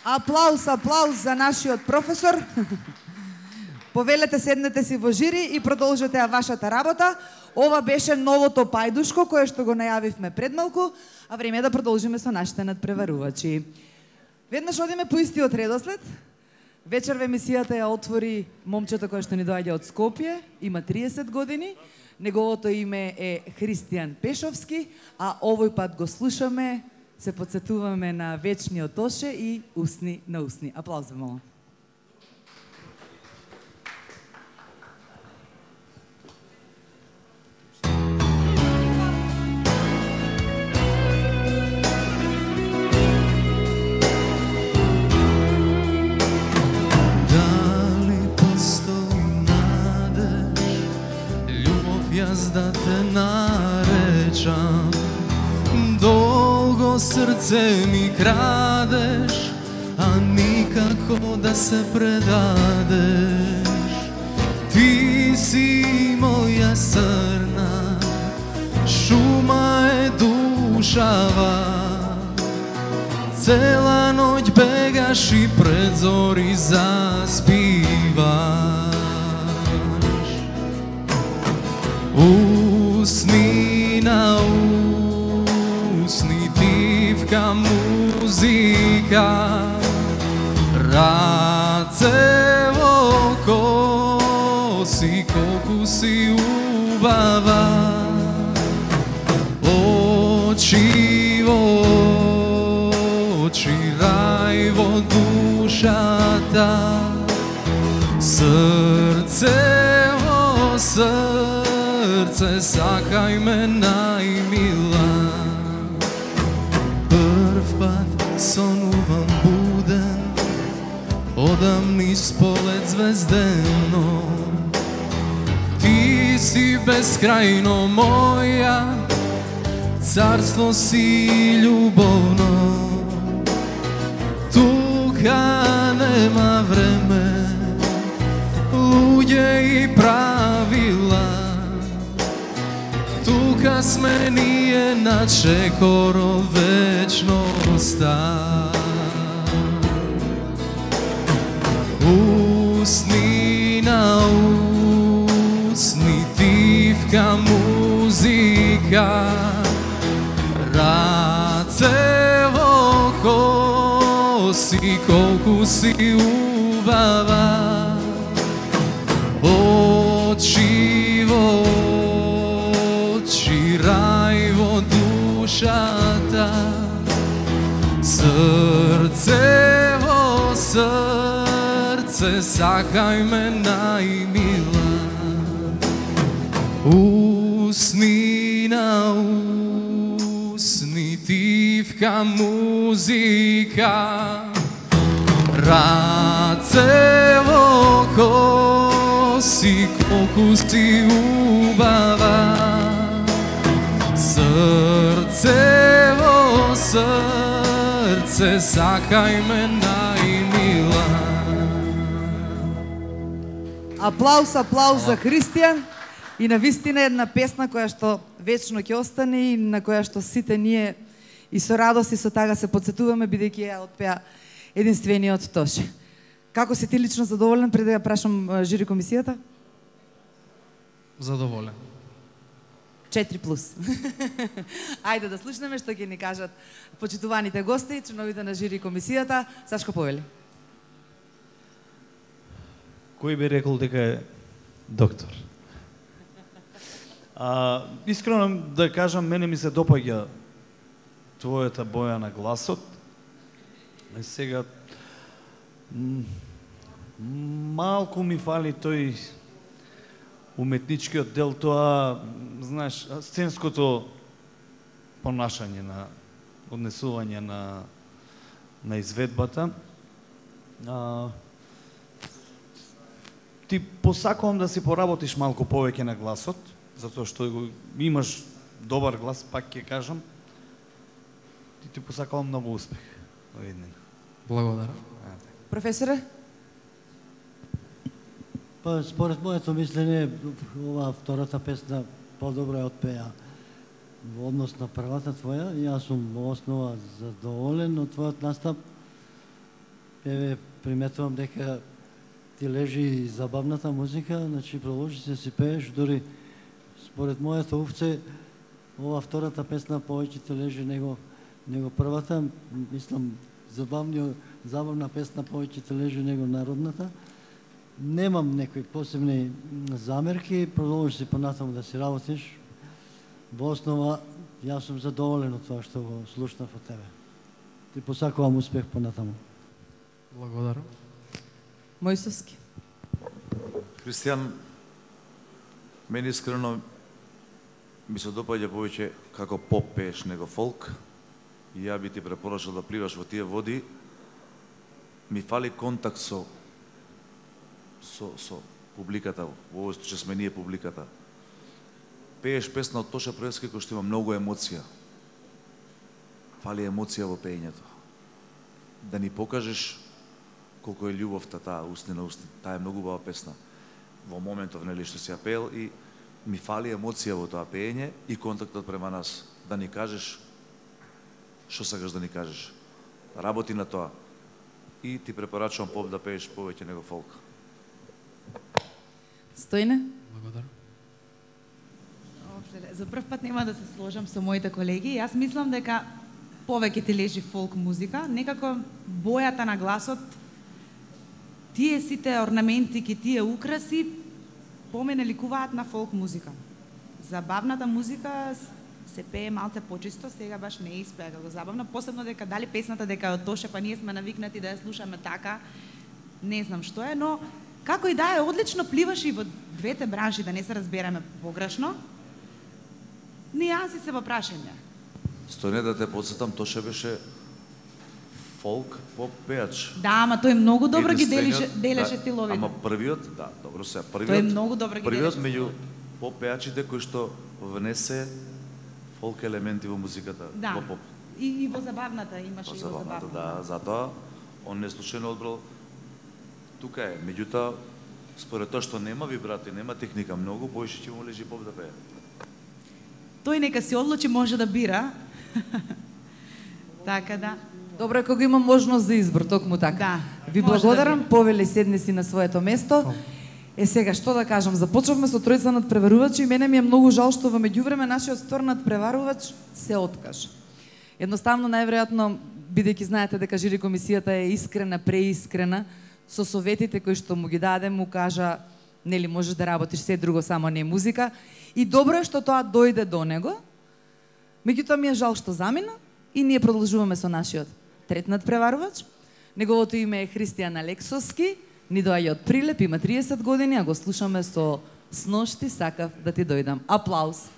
Аплауз, аплауз за нашиот професор. Повелете, седнете си во жири и продолжете ја вашата работа. Ова беше новото пајдушко кое што го најавивме пред малку, а време е да продолжиме со нашите надпреварувачи. Веднаш одиме по истиот редослед. Вечер во емисијата ја отвори момчето кое што ни доаѓа од Скопје, има 30 години. Неговото име е Христијан Пешовски, а овој пат го слушаме, се подсетуваме на вечниот Тоше и Усни на усни. Аплауз, молам. Јас да те наречам, долго срце ми крадеш, а никако да се предадеш. Ти си моја срна, шума е душава, цела ноќ бегаш и пред зори заспиваш. Усни на усни, тивка музика, раце во коси, колку си убава, очи во очи, рај во душата, срце во срце, сакај ме најмила. Прв пат сонувам буден, одам низ полет звездено. Ти си бескрајно моја, царство си љубовно. Тука нема време, луѓе и правила. Тука сме ние на чекор од вечноста. Усни на усни, тивка музика, раце во коси, колку си убава, очи во очи, рај во душата, срце во срце, сакај ме најмила. Усни на усни, тивка музика, раце во коси, колку си убава, срце во срце, сакај ме најмила. Аплауз, аплауз за Христијан. И навистина една песна која што вечно ќе остане и на која што сите ние и со радост и со тага се подсетуваме, бидејќи ја отпеа единствениот Тоше. Како си ти лично задоволен, пред да ја прашам жири комисијата? Задоволен. 4+. Ајде да слушнеме што ќе ни кажат почитуваните гости, членовите на жири комисијата. Сашко Повели. Кој би рекол дека е доктор? Искрено да кажам, мене ми се допаѓа твојата боја на гласот. Сега малку ми фали тој уметничкиот дел, тоа, знаеш, сценското понашање на однесување на изведбата. Ти посакувам да си поработиш малку повеќе на гласот, затоа што имаш добар глас, пак ќе кажам. Ти посакувам многу успех. Благодарам. Професоре? Па, според моето мислење, ова втората песна по-добро ја отпеа во однос на првата твоја. Јас сум во основа задоволен од твојот настап. приметувам дека ти лежи забавната музика, значи продолжи се си пееш, дури според моето овце, ова втората песна повеќе ти лежи него првата, мислам забавна песна повеќе ти лежи него народната. Немам некои посебни замерки, продолжи си понатаму да си работиш. Во основа, јас сум задоволен од тоа што го слушнав од тебе. Ти посакувам успех понатаму. Благодарам. Мојсовски. Христијан, мене искрено ми се допаѓа повеќе како поп пееш него фолк. И ја би ти препорачал да пливаш во тие води. Ми фали контакт со публиката, во овој случај сме ние публиката. Пееш песна од Тоша Проевски кој што има многу емоција. Фали емоција во пеењето. Да ни покажеш колку е љубовта таа устни на устни. Таа е многу убава песна. Во моментов нели што си ја пеел и ми фали емоција во тоа пеење и контактот према нас. Да ни кажеш што сакаш да ни кажеш. Работи на тоа. И ти препорачувам поп да пееш повеќе него фолк. Стојне? Благодарам. За прв пат нема да се сложам со моите колеги. Јас мислам дека повеќе ти лежи фолк музика. Некако бојата на гласот, тие сите орнаменти, тие украси, помене ликуваат на фолк музика. Забавната музика се пее малце почисто, сега баш не испеа како забавна, посебно дека дали песната дека е од Тоша, па ние сме навикнати да ја слушаме така, не знам што е, но како и да е, одлично пливаш и во двете бранши, да не се разбереме погрешно. Нијанси се во прашање. Стојне да те подсетам, Тоша беше фолк поп пеач. Да, ама тој многу добро ги делеше стиловите. Ама првиот, да, добро се, тој многу добро ги првиот меѓу поп пеачите кој што внесе фолк елементи во музиката, да. во поп. И во забавната имаше и во забавната. Да, затоа он не случајно одбрал тука е. Меѓутоа, според тоа што нема вибрато и нема техника многу, поише ќе му лежи поп да пее. Тој нека се одлучи, може да бира. Така да. Добро е кога има можност за избор, токму така. Да. Ви благодарам, повели седни си на своето место. Сега, што да кажам, започнавме со тројца надпреварувачи и мене ми е многу жал што во меѓувреме нашиот втор надпреварувач се откажа. Едноставно, најверојатно, бидејќи знаете дека жири комисијата е искрена, преискрена, со советите кои што му ги даде, му кажа, нели можеш да работиш се друго, само не музика. И добро е што тоа дојде до него. Меѓутоа ми е жал што замина и ние продолжуваме со нашиот трет надпреварувач. Неговото име е Христијан Алексовски. Ни доаѓа од Прилеп, има 30 години, а го слушаме со Сношти сакав да ти дојдам. Аплауз.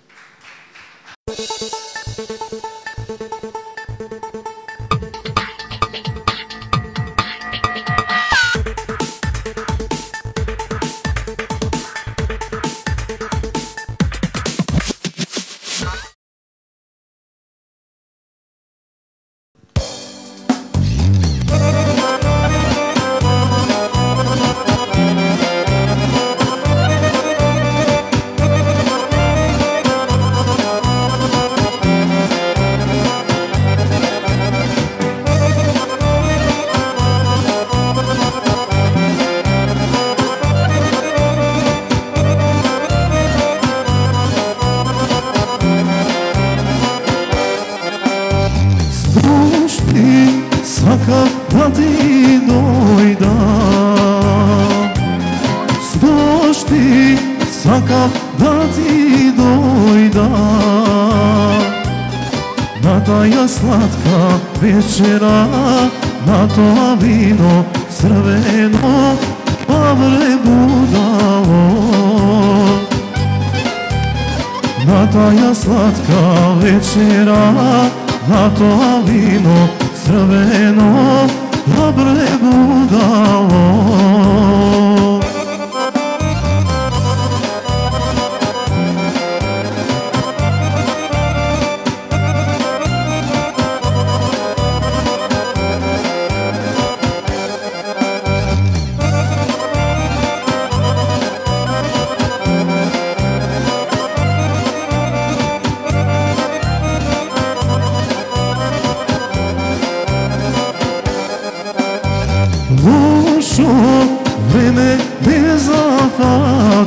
Slatка вечера, на тоа вино црвено, павре будало. На таа сладка вечера, на тоа вино црвено, павре будало.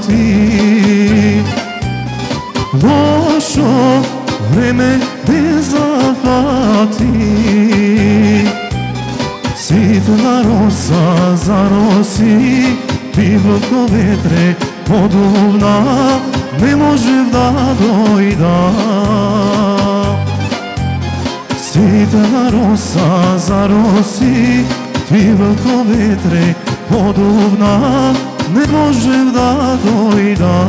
зафати. Лошо време не зафати. Ситна роса зароси, пивко ветре подувна, не можев да дојда. Ситна роса зароси, пивко ветре подувна, не можев да дојда.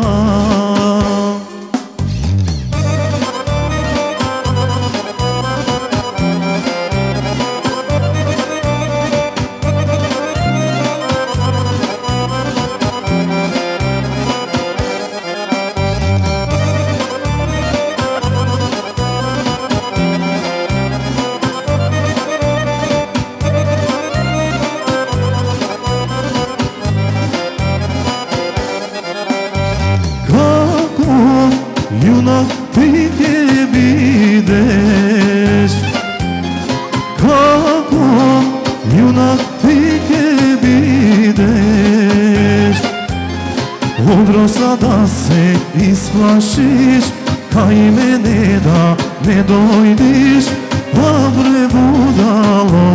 Јунак ти ќе бидеш, како јунак ти ќе бидеш. Одроса да се исплашиш, кај мене да не дојдиш, абре будало.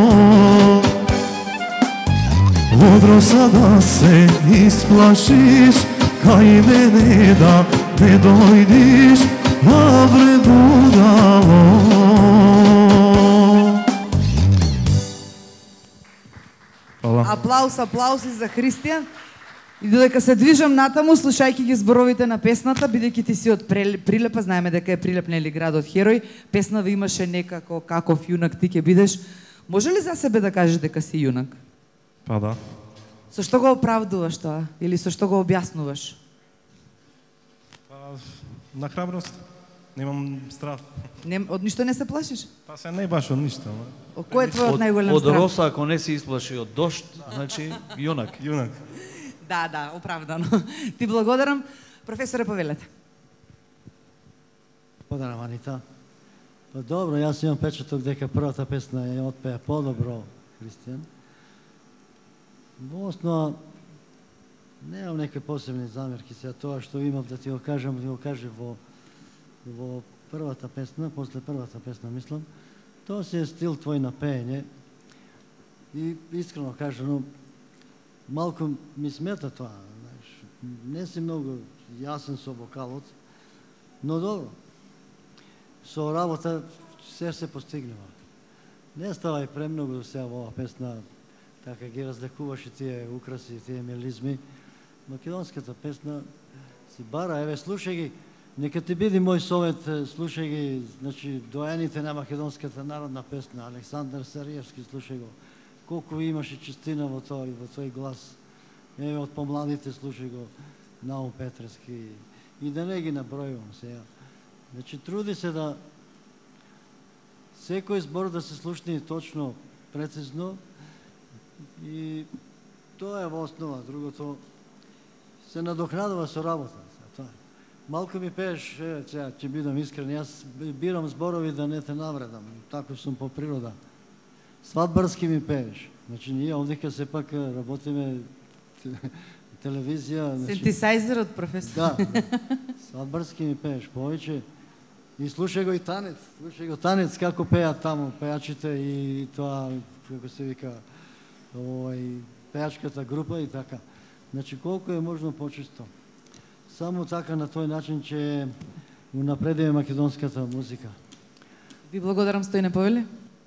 Одроса да се исплашиш, кај мене да не дојдиш, абре будало. Аплауз, аплауз и за Христијан. И додека се движам натаму, слушајќи ги зборовите на песната, бидејќи ти си од Прилепа, знаеме дека е Прилеп нели градот Херој, песна ви имаше некако каков јунак ти ќе бидеш. Може ли за себе да кажеш дека си јунак? Па да. Со што го оправдуваш тоа? Или со што го објаснуваш? На храброст. Немам страв. Од ништо не се плашиш? Па се не баш од ништо. Кој е твојот најголем страв? Од роса, ако не се исплаши од дошт, значи јунак. Јунак. Да, оправдано. Ти благодарам. Професоре, повелете. Благодарам, Анита. Па добро, јас имам печаток дека првата песна ја отпеа подобро, Христијан. Во основа, немам некои посебни замерки сега, тоа што имав да ти го кажам, да го кажа во првата песна, после првата песна мислам, тоа си е стил твој на пеење и искрено кажано, малку ми смета тоа, знаеш, не си многу јасен со вокалот, но добро, со работа се постигнува. Не ставај премногу сега во оваа песна, така ги разлекуваше тие украси, тие мелизми. Македонската песна си бара, еве слушај ги, нека ти биде мој совет, слушај ги, значи доените на македонската народна песна, Александар Сариевски, слушај го, колку имаше чистина во тој глас. Еве од помладите слушај го, Наум Петрески, и да не ги набројувам сега. Значи труди се да секој збор да се слушне точно, прецизно, и тоа е во основа, другото се надокнадува со работа. Малку ми пееш, сега ќе бидам искрен, јас бирам зборови да не те навредам, тако сум по природа. Свадбарски ми пееш. Значи ние овдека сепак работиме телевизија. Синтесайзерот, професор. Да, свадбарски ми пееш повеќе. И слушај го и танец, како пеат таму пеачите и тоа, како се вика, пеачката група и така. Значи, колку е можно почисто. Само така на тој начин ќе унапредиме македонската музика. Ви благодарам, Стојне Повели.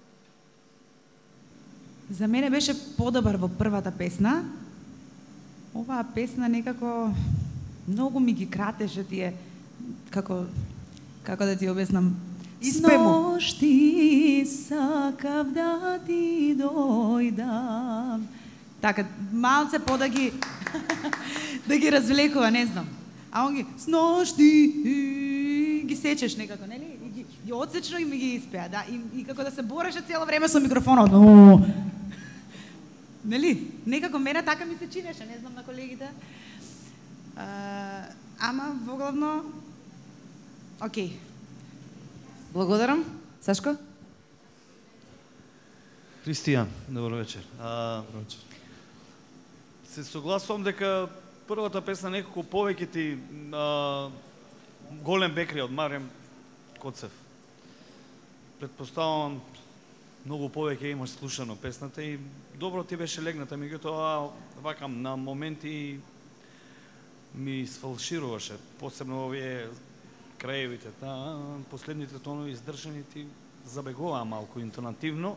За мене беше подобар во првата песна. Оваа песна некако многу ми ги кратеше тие, како да ти обяснам. Испемо. Сношти сакав да ти дојдам. Така, малце да ги развлекува, не знам. А он ги сношти ги сечеш некако, нели? И одсечно и ми ги испеа, да, и како да се бореше цело време со микрофонот. Нели? Некако мене така ми се чинеше, не знам на колегите. Ама воглавно окей. Благодарам. Сашко? Христијан, добро вечер. Се согласувам дека првата песна некако повеќе ти голем бекри од Марем Коцев. Предпоставувам многу повеќе имаш слушано песната и добро ти беше легната, меѓутоа вакам на моменти ми сфалшируваше, посебно овие краевите, последните тонови издржани ти забегуваа малку интонативно.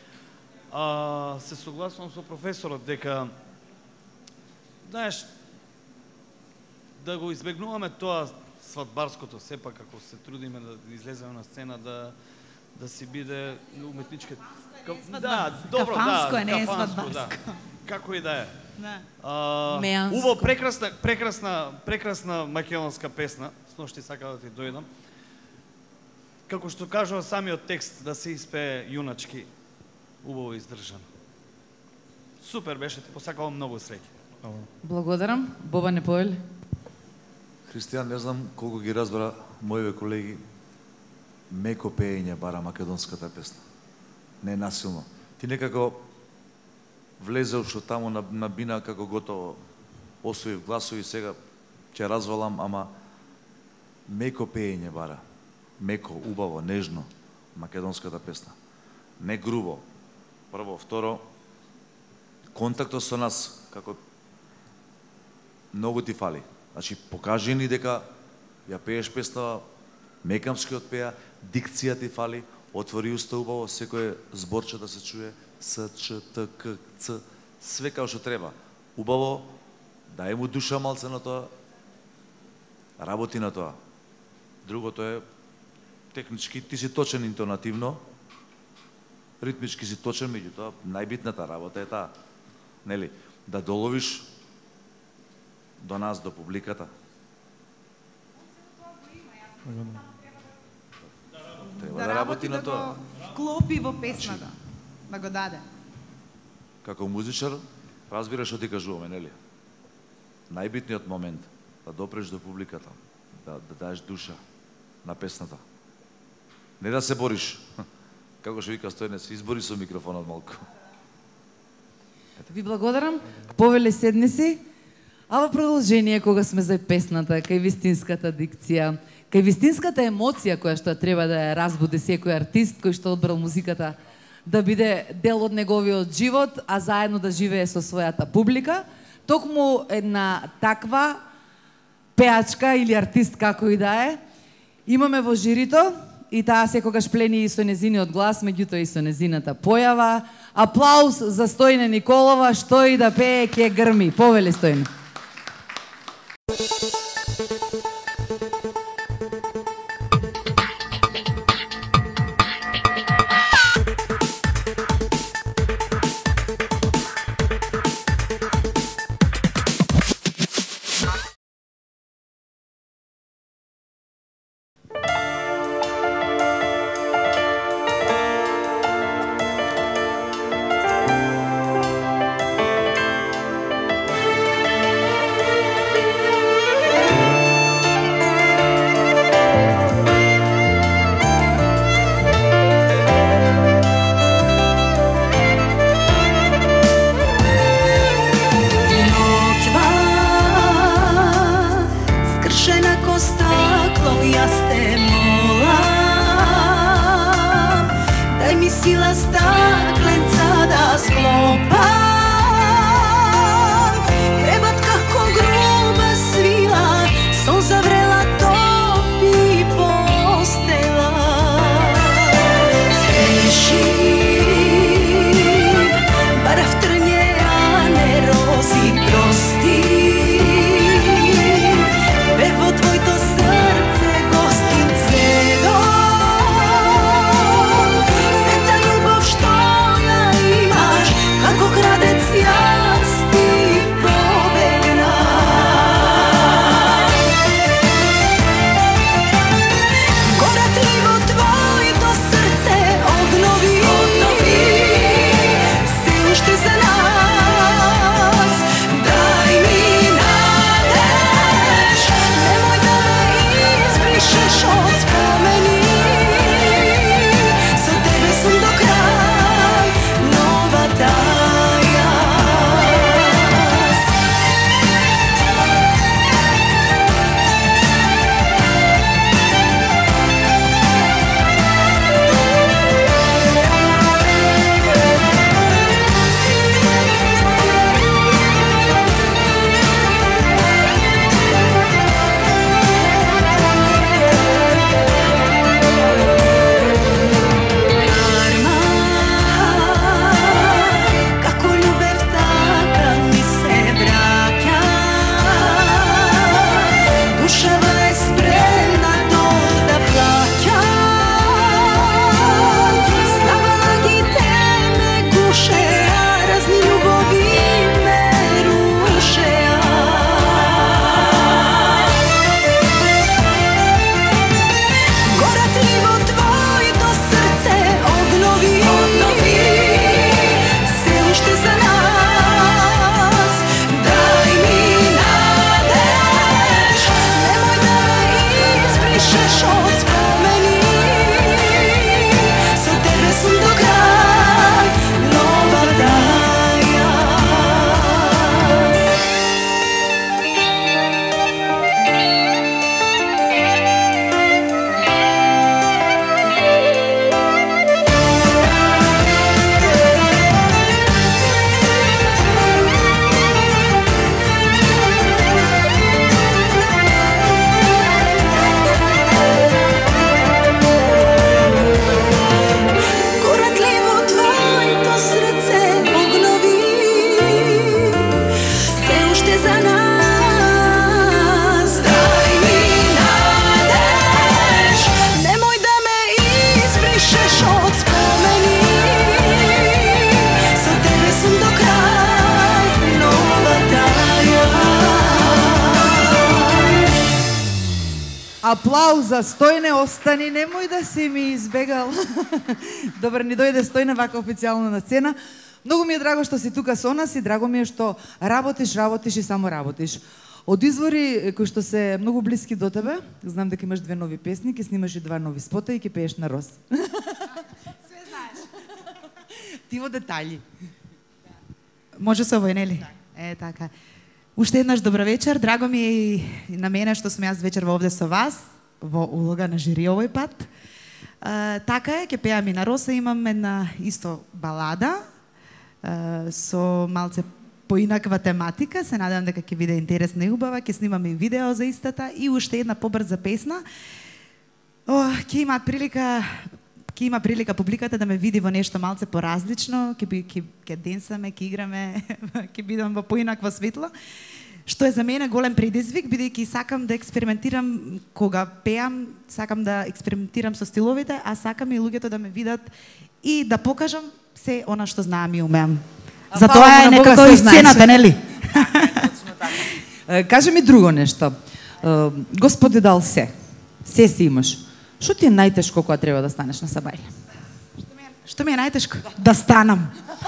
Се согласувам со професорот дека, знаеш, да го избегнуваме тоа свадбарското, сепак како се трудиме да излеземе на сцена, да си биде уметнички. Да, добро, кафанско да, не е кафанско, свадбарско. Како и да е. Меанско. Убаво, прекрасна македонска песна, сношти сака да ти дојдам. Како што кажува самиот текст, да се испее јуначки, убаво издржано. Супер беше, ти посакувам многу среќа. Благодарам. Боба не повели? Христијан, не знам колку ги разбра моите колеги, меко пеење бара македонската песна. Не насилно. Ти некако влезе уште таму на бина како готово освоив гласови, сега ќе развалам, ама меко пеење бара. Меко, убаво, нежно македонската песна. Не грубо. Прво, второ, контактот со нас, како многу ти фали. Значи, покажи ни дека ја пееш песна, мекамски отпеа, дикција ти фали, отвори уста убаво, секој зборче да се чуе, С, Ч, Т, К, Ц, све како што треба. Убаво, дај му душа малце на тоа, работи на тоа. Другото е, технички, ти си точен интонативно, ритмички си точен, меѓутоа, најбитната работа е таа. Нели, да доловиш до нас, до публиката. Треба да работи на тоа. Вклопи во песната, да го даде. Како музичар, разбираш што ти кажуваме, нели? Најбитниот момент, да допреш до публиката, да даеш душа на песната. Не да се бориш. Како што вика Стојнец, избори со микрофонот малку. Ви благодарам. Повеле, седни си. А во продолжение, кога сме за песната, кај вистинската дикција, кај вистинската емоција која што треба да ја разбуди секој артист кој што одбрал музиката да биде дел од неговиот живот, а заедно да живее со својата публика, токму една таква пеачка или артист како и да е, имаме во жирито и таа секогаш плени и со незиниот глас, меѓутоа и со незината појава. Аплауз за Стојна Николова, што и да пее ке грми. Повели, Стојна. Srca ljubav što Аплауза, Стојне, остани, немој да си ми избегал. Добар, ни дојде Стојне вака официјално на сцена. Многу ми е драго што си тука со нас и драго ми е што работиш и само работиш. Од извори кои што се многу блиски до тебе, знам дека имаш 2 нови песни, ќе снимаш и 2 нови спота и ќе пееш на Рос. Све знаеш. Ти во детали. Може се овој, нели? Е, така. Уште еднаш добра вечер, драго ми е и на мене што сум јас вечер овде со вас, во улога на жири овој пат. Така е, ќе пеам и на Роса, имам една исто балада, со малце поинаква тематика, се надевам дека ќе биде интересна и убава, ќе снимаме и видео за истата и уште една побрза песна. Ќе има прилика публиката да ме види во нешто малце поразлично, ќе денсаме, ќе играме, ќе бидам во поинакво светло, што е за мене голем предизвик, бидејќи сакам да експериментирам кога пеам, сакам да експериментирам со стиловите, а сакам и луѓето да ме видат и да покажам се она што знаам и умеам. Затоа е некако и сцената, нели? Кажи ми друго нешто. Господ е дал се. Се си имаш. Што ти е најтешко кога треба да станеш на сабајле? Што ми е најтешко? Да станам.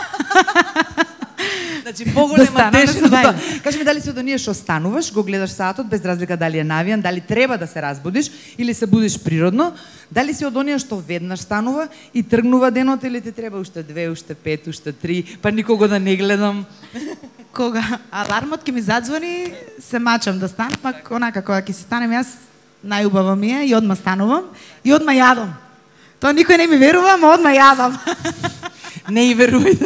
Значи, поголема тежина. Кажи ми, дали си од оние што стануваш, го гледаш саатот, без разлика дали е навијан, дали треба да се разбудиш или се будиш природно, дали си од оние што веднаш станува и тргнува денот или ти треба уште 2, уште 5, уште 3, па никого да не гледам? Кога алармот ќе ми задзвони, се мачам да станам, пак онака кога ќе си станем јас, најубаво ми е и одма станувам и одма јадам. Тоа никој не ми верува, ама одма јадам. Не и верувајте.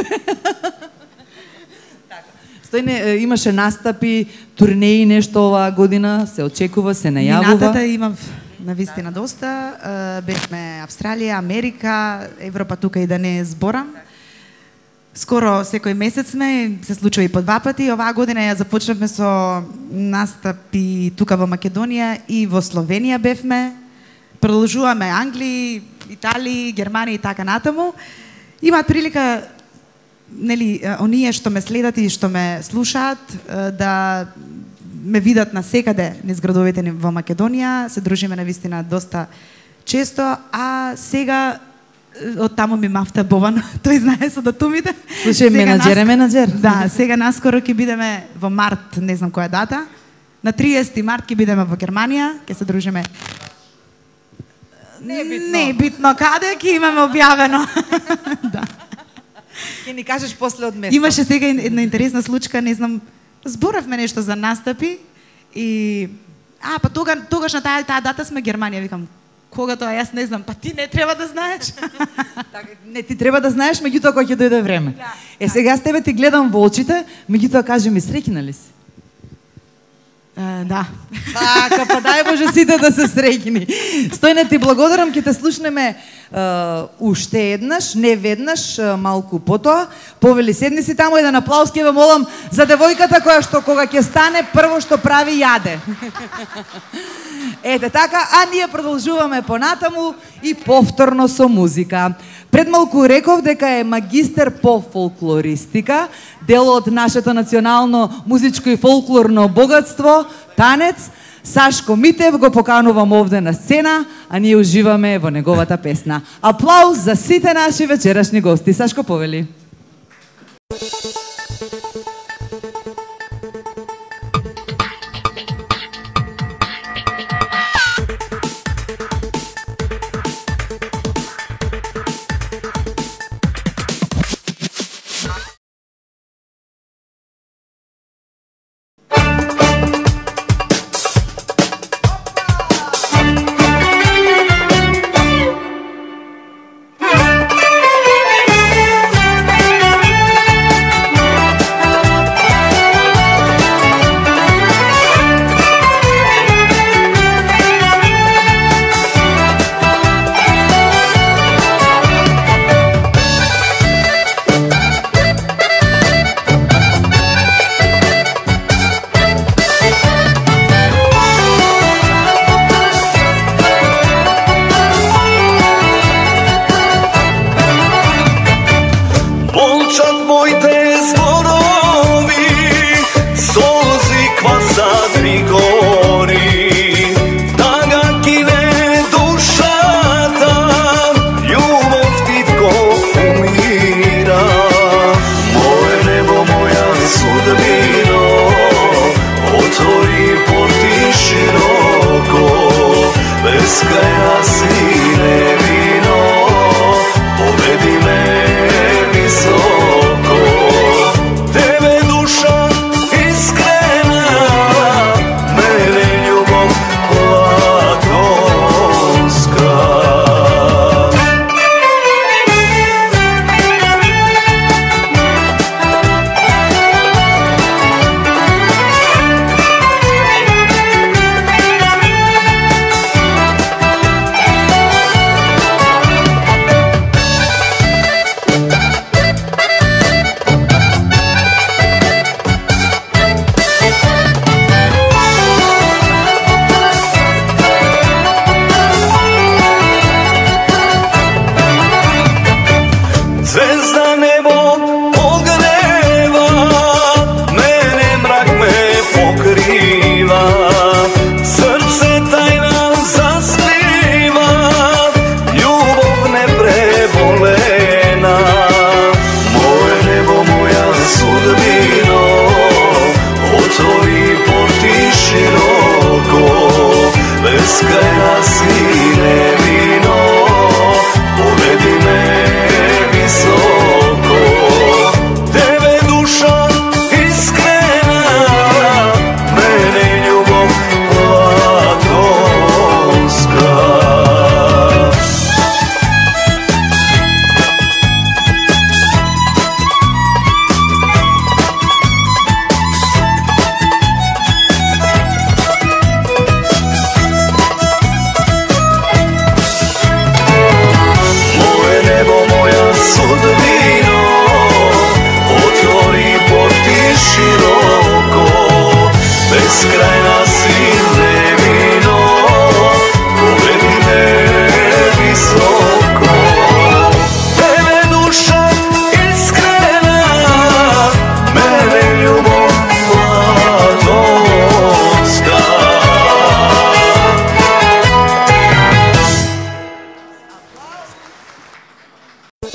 Стојне, имаше настапи, турнеи нешто оваа година, се очекува, се најавува. Минатата имам навистина доста. Бевме Австралија, Америка, Европа тука и да не зборам. Скоро секој месец сме, се случува и по 2 пати. Оваа година ја започнавме со настапи тука во Македонија и во Словенија бевме. Продолжуваме Англија, Италија, Германија и така натаму. Имаат прилика, нели, оние што ме следат и што ме слушаат, да ме видат на секаде низ градовите во Македонија. Се дружиме навистина доста често, а сега од таму ми мафта Бован, тој знае со датумите. Слушај, менаџер. Да, сега наскоро ќе бидеме во март, не знам која дата. На 30 март ќе бидеме во Германија, ќе се дружиме. Не е битно каде, ќе имаме објавено. Да. Ќе ни кажеш после од место. Имаше сега една интересна случка, не знам, зборавме нешто за настапи и па тогаш на таа дата сме Германија, викам, кога тоа јас не знам, па ти не треба да знаеш. Не, ти треба да знаеш, меѓутоа кога ќе дојде време. Сега јас тебе ти гледам во очите, меѓутоа кажи ми, среќна ли си? Да. Така, па дај Боже сите да се среќни. Стојне, ти благодарам, ќе те слушнеме уште еднаш, не веднаш, малку потоа. Повели, седни си таму, еден аплауз ќе ве молам за девојката која што кога ќе стане, прво што прави јаде. Ете така, а ние продолжуваме понатаму и повторно со музика. Пред малку реков дека е магистер по фолклористика, дел од нашето национално музичко и фолклорно богатство, танец. Сашко Митев го поканувам овде на сцена, а ние уживаме во неговата песна. Аплауз за сите наши вечерашни гости. Сашко, повели.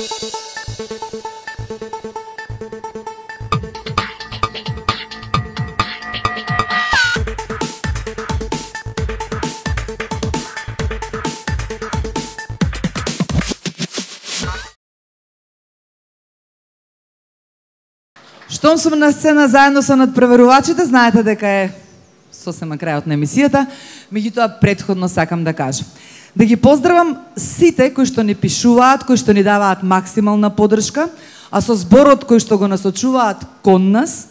Штом сум на сцена заедно со надпреварувачите, знаете дека е сосема крајот на емисијата, меѓутоа претходно сакам да кажам. Да ги поздравам сите кои што ни пишуваат, кои што ни даваат максимална поддршка, а со зборот кој што го насочуваат кон нас,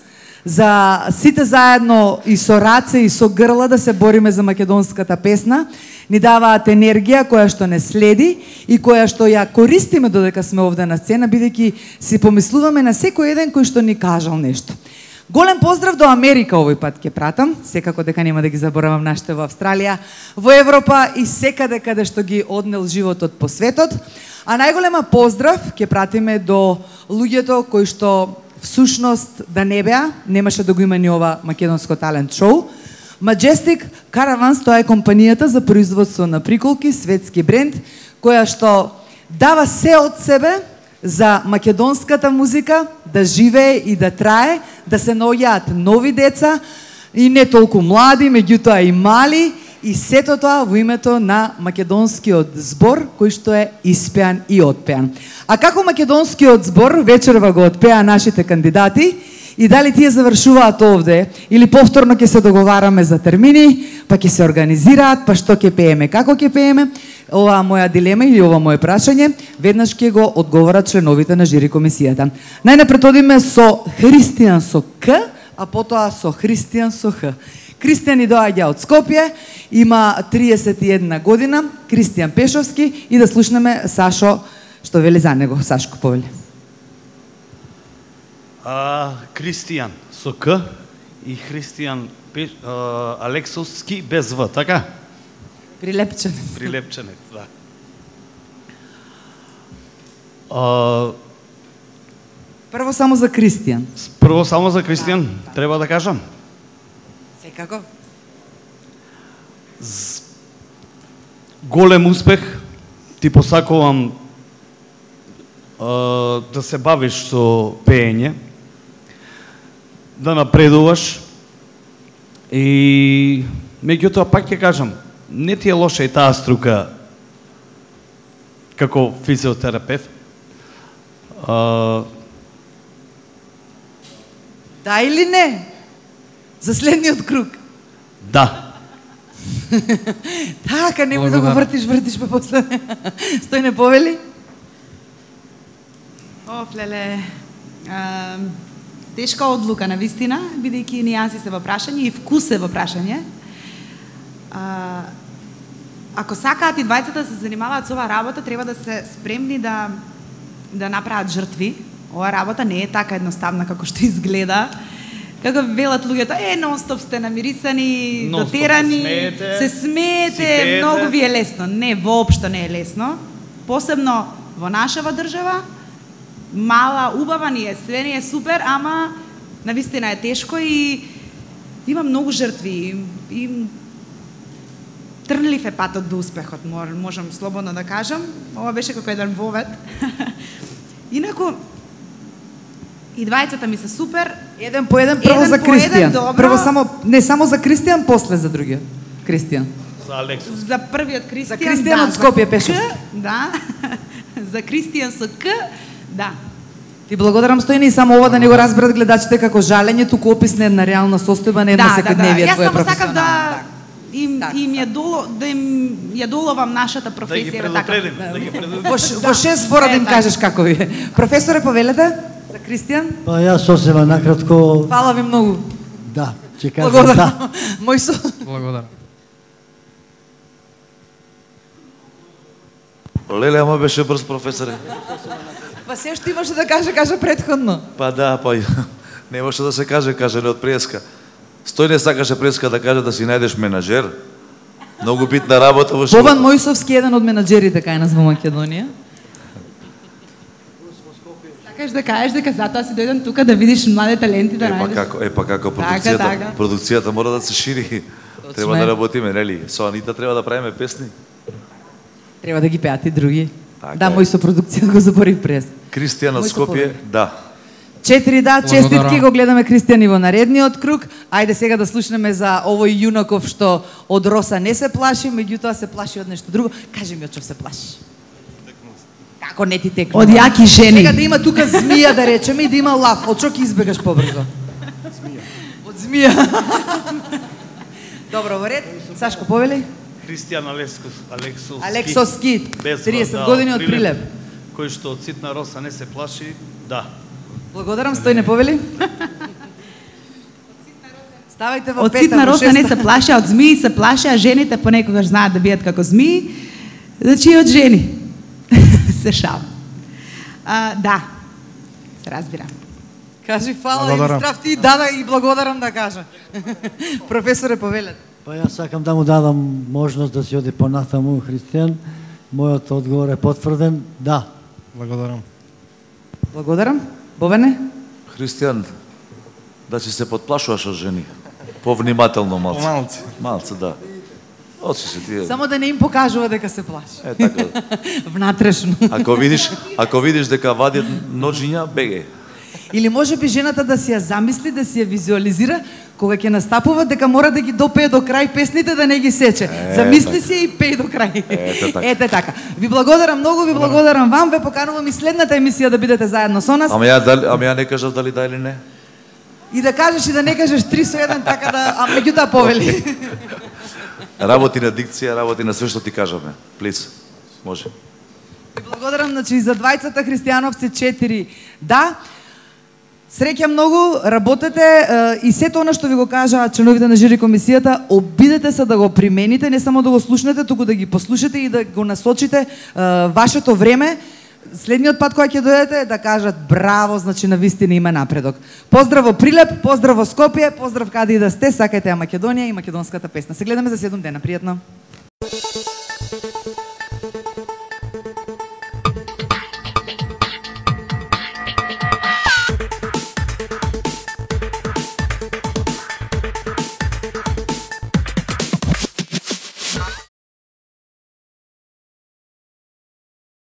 за сите заедно и со раце и со грла да се бориме за македонската песна, ни даваат енергија која што не следи и која што ја користиме додека сме овде на сцена, бидејќи си помислуваме на секој еден кој што ни кажал нешто. Голем поздрав до Америка овој пат ќе пратам, секако дека нема да ги заборавам нашите во Австралија, во Европа и секаде каде што ги однел животот по светот. А најголема поздрав ќе пратиме до луѓето кои што всушност да не беа, немаше да го има ни ова македонско талент шоу. Majestic Caravans, тоа е компанијата за производство на приколки, светски бренд, која што дава се од себе за македонската музика да живее и да трае, да се наоѓаат нови деца и не толку млади, меѓутоа и мали, и сето тоа во името на македонскиот збор кој што е испеан и отпеан. А како македонскиот збор вечерва го отпеа нашите кандидати и дали тие завршуваат овде или повторно ќе се договараме за термини, па ќе се организираат, па што ќе пееме, како ќе пееме, оваа моја дилема или ова моje прашање, веднаш ќе го одговорат членовите на жири комисијата. Најнапред одиме со Христијан со К, а потоа со Христијан со Х. Кристијан ни доаѓа од Скопје, има 31 година, Кристијан Пешовски, и да слушнеме Сашо што вели за него. Сашко, повели. Кристијан со К и Христијан Алексовски без В, така? Прилепченец. Прилепченец, да. Прво само за Кристијан. Прво само за Кристијан, треба да кажам. Секако. Голем успех, ти посакувам да се бавиш со пеење, да напредуваш и меѓутоа пак ќе кажам, не ти е лоша и таа струка како физиотерапевт. Да или не? За следниот круг. Да. Така, немој да го вртиш, па после. Стој не повели? Леле, тешка одлука на вистина, бидејќи нијанси се во прашање и вкус е во прашање. Ако сакаат и двајцата да се занимаваат со оваа работа, треба да се спремни да направат жртви. Оваа работа не е така едноставна како што изгледа. Како велат луѓето, нон-стоп сте намирисани, дотерани, се смеете, многу ви е лесно. Не, воопшто не е лесно. Посебно во нашава држава, мала, убава ни е, све ни е супер, ама навистина е тешко и има многу жртви. И трнлив е патот до успехот, можам слободно да кажам. Ова беше како еден вовет. Инаку, и двајцата ми се супер. Еден по еден, прво за Кристијан. Прво само за Кристијан, после за другиот. Кристијан. За Алексос. За првиот Кристијан. За Кристијан од Скопје Пешовски. Да. За Кристијан со К, да. Ти благодарам, Стојни, и само ова да не го разберат гледачите како жалење, туку опис на една реална состојба, на една секојдневие твоја професионална. Јас само сакав да им ја доловам нашата професија. Да ги предупредим. Во 6 збора да им кажеш како ви е. Професоре, повелете за Кристијан? Па јас сосема накратко. Фала ви многу. Да, ќе кажам да. Мојсо. Благодарам. Леле, ама беше брз, професоре. Па се што имаше да кажа претходно. Па да, немаше да се каже не од преска. Стојне сакаше преска да каже да си најдеш менаџер. Многу битна работа во животот. Бобан Мојсовски, еден од менаџерите кај нас во Македонија. Сакаш да кажеш дека затоа си дојден тука да видиш млади таленти да најдеш. Па како продукцијата мора да се шири. Треба да работиме, нели? Со Анита треба да правиме песни. Треба да ги пеат и други. Да, мој сопродукција го заборив прес. Кристијан од Скопје, да. 4 да, честитки, го гледаме Кристијан и во наредниот круг. Ајде сега да слушнеме за овој јунаков што од роса не се плаши, меѓутоа се плаши од нешто друго. Кажи ми од што се плаши? Како не ти текнува? Од јаки жени. Сега да има тука змија да речеме и да има лав, од што ќе избегаш побрзо? Од змија. Добро, во ред. Сашко, повели? Кристијан Алексовски, 30 години од Прилеп. Кој што од ситна роса не се плаши, да. Благодарам, Стојне, повели? Ставајте во Од пета, ситна во роса не се плаши, од змии се плаши, а жените понекогаш знаат да бијат како змии, значи и од жени. Се шал. Да, се разбира. Кажи фала или здрав ти, да и благодарам да кажа. Професоре, повелете. Па јас сакам да му дадам можност да си оди понатаму, Христијан. Мојот одговор е потврден, да. Благодарам. Благодарам. Бовене? Христијан, да си се подплашуваш од жени. Повнимателно малце. Малце. Малце, да. Очи се тие. Само да не им покажува дека се плаши. Така. Внатрешно. Ако видиш дека вадат ноџиња, бегај. Или може би жената да си ја замисли, да си ја визуализира, кога ќе настапува дека мора да ги допее до крај песните, да не ги сече. Замисли си и пеј до крај. Ете така. Ви благодарам многу, ви благодарам вам, ве поканувам и следната емисија да бидете заедно со нас. Ама ја не кажав дали да или не. И да кажеш и да не кажеш 3 со 1, така да, а меѓутоа повели. Работи на дикција, работи на све што ти кажаме. Плиз, може. Ви благодарам, значи, за двајцата христијановци 4. Да, среќа многу, работете и сето она што ви го кажаа членовите на жири комисијата, обидете се да го примените, не само да го слушнете, туку да ги послушате и да го насочите вашето време. Следниот пат кога ќе дојдете да кажат браво, значи на вистина има напредок. Поздрав во Прилеп, поздрав во Скопје, поздрав каде и да сте, сакајте ја Македонија и македонската песна. Се гледаме за 7 дена, пријатно.